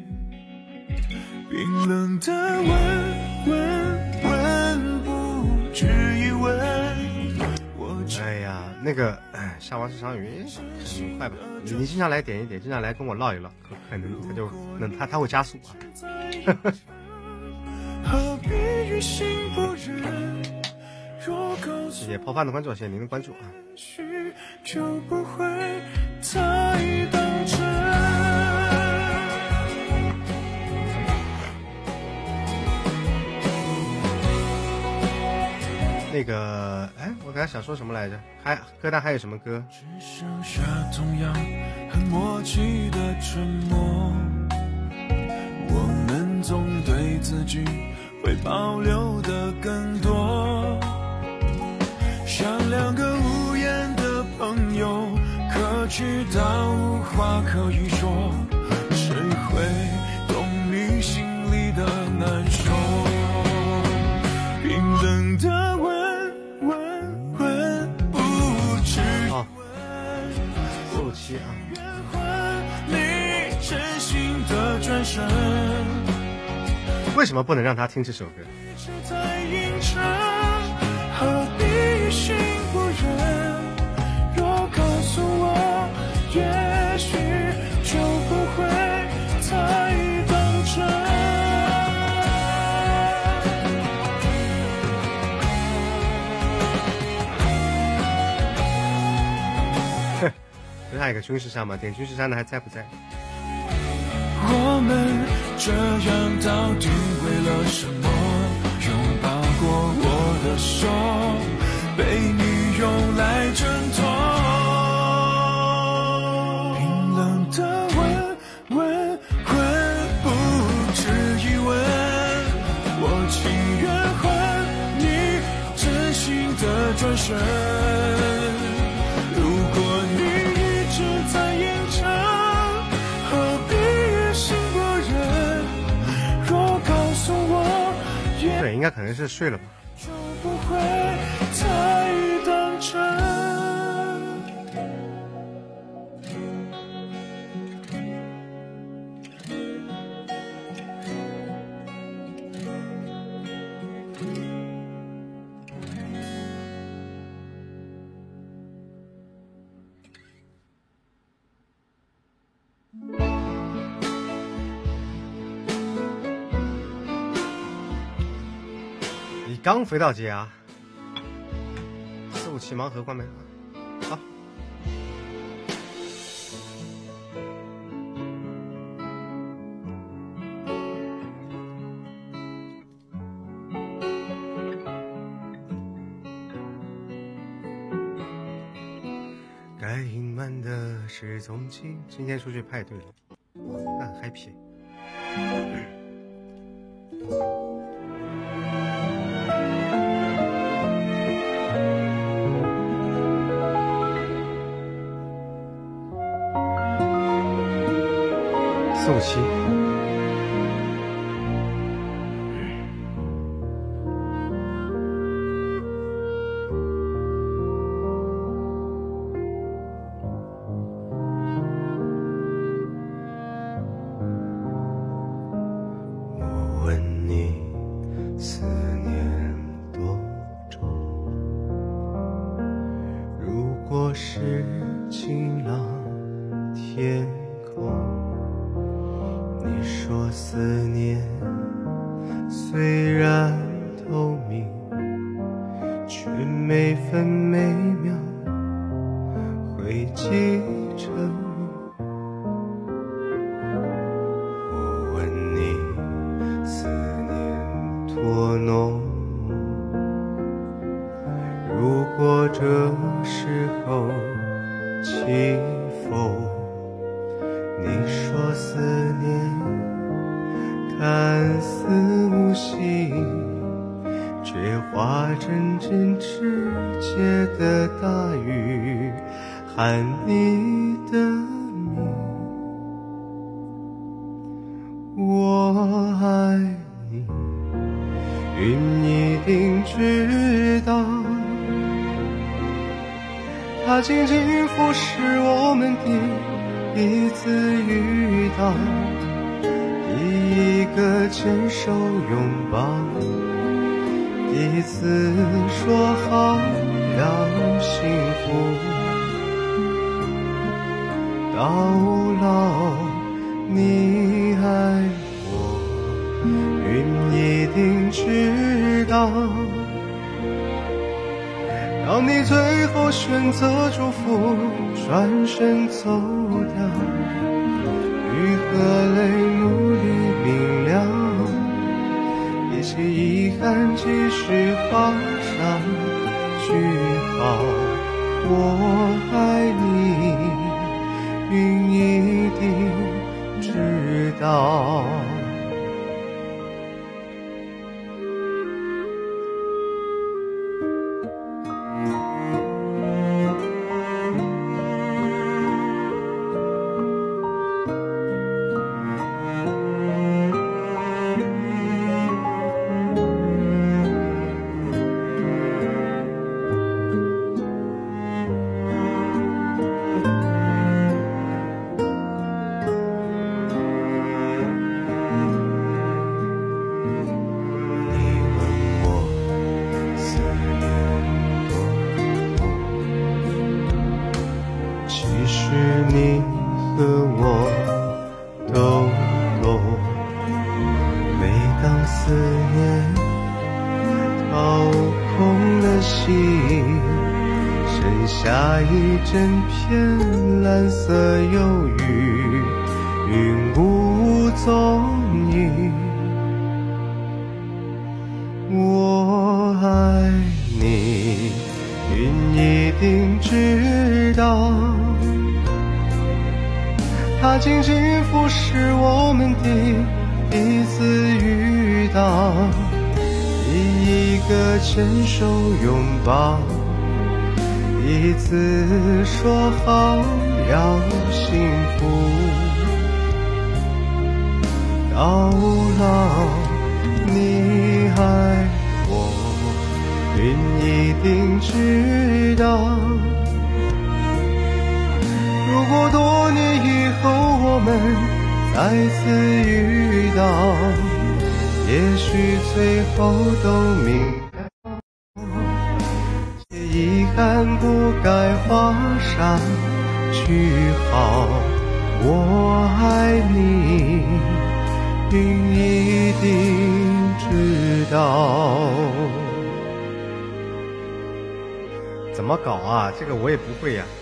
冰冷的吻不止一吻。 哎呀，那个夏娃是场雨，很快吧？你经常来点一点，经常来跟我唠一唠，可能他会加速啊。谢谢泡饭的关注，谢谢您的关注啊。 就不会太当真。 那个，我刚才想说什么来着？歌单还有什么歌？ 只剩下同样很默契的沉默，我们总对自己会保留的更多，像两个无言的朋友，可知道无话可以说，谁会懂你心里的难受？冰冷的吻不止 457啊。 你真心的转身， 为什么不能让他听这首歌？ 在硬撑，何必心不忍？若告诉我，也许就不会太当真。 就下一个军事山嘛，点军事山的还在不在？ 我们这样到底为了什么？拥抱过我的手，被你用来挣脱。冰冷的吻不止一吻，我情愿换你真心的转身。如果你一直在硬撑，何必心不忍？若告诉我， 对，应该可能是睡了吧。 就不会太当真。 你刚回到家，457盲盒关门啊！好。该隐瞒的是踪迹。今天出去派对了，那很 happy。 宋七。 我问你，思念多重？如果是晴朗天空，你说思念虽然透明，却每分每秒汇集成雨。我问你，思念多浓？如果这时候起风，你说思念看似无形，却化成真直接的大雨，喊你的名。我爱你，云一定知道，它紧紧俯视我们第一次遇到，第一个牵手拥抱，第一次说好要幸福到老。你爱我，云一定知道，当你最后选择祝福，转身走掉，雨和泪努力明了，一切遗憾继续画上句号。我爱你，云一定知道。你和我都懂，每当思念掏空了心，剩下一整片蓝色忧郁，云无踪影。我爱你，云一定知道，它紧紧俯视我们第一次遇到，第一个牵手拥抱，第一次说好要幸福到老。你爱我，云一定知道，如果多年以后我们再次遇到，也许最后都明白，这遗憾不该画上句号。我爱你，云一定知道。 怎么搞啊？这个我也不会呀。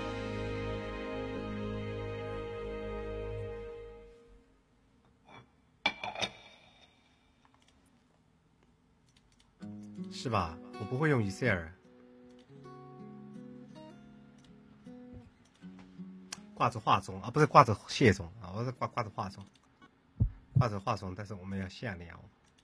是吧？我不会用以塞尔。挂着话中啊，不是挂着谢中啊，我是挂着话中，挂着话中，但是我们要下聊。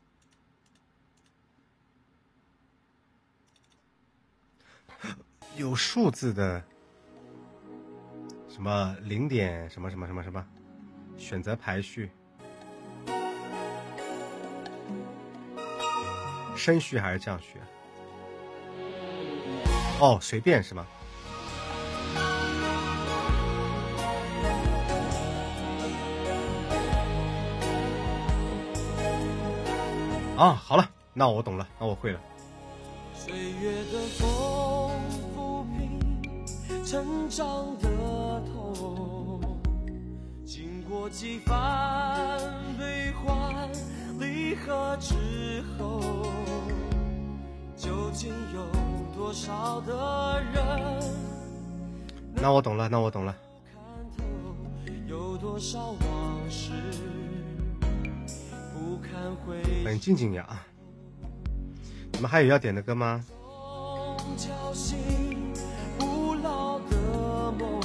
有数字的，什么0点什么什么什么什么， 选择排序，升序还是降序？哦，随便是吗？啊，好了，那我懂了，那我会了。 岁月的风抚平成长的痛，经过几番悲欢离合之后，究竟有多少的人？ 那我懂了，那我懂了。 有多少往事不堪回首？ 冷静静呀！你们还有要点的歌吗？ 敲醒不老的梦，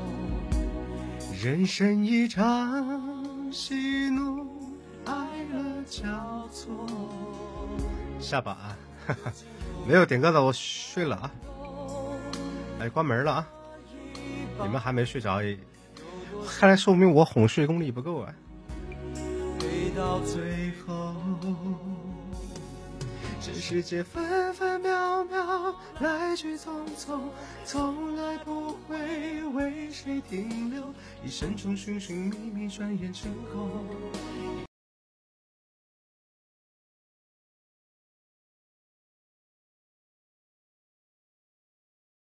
人生一场喜怒哀乐交错。下吧啊！没有点歌的我睡了啊！哎，关门了啊！你们还没睡着，看来说明我哄睡功力不够啊！ 回到最后， 这世界分分秒秒，来去匆匆，从来不会为谁停留。一生中寻寻觅觅，转眼成空。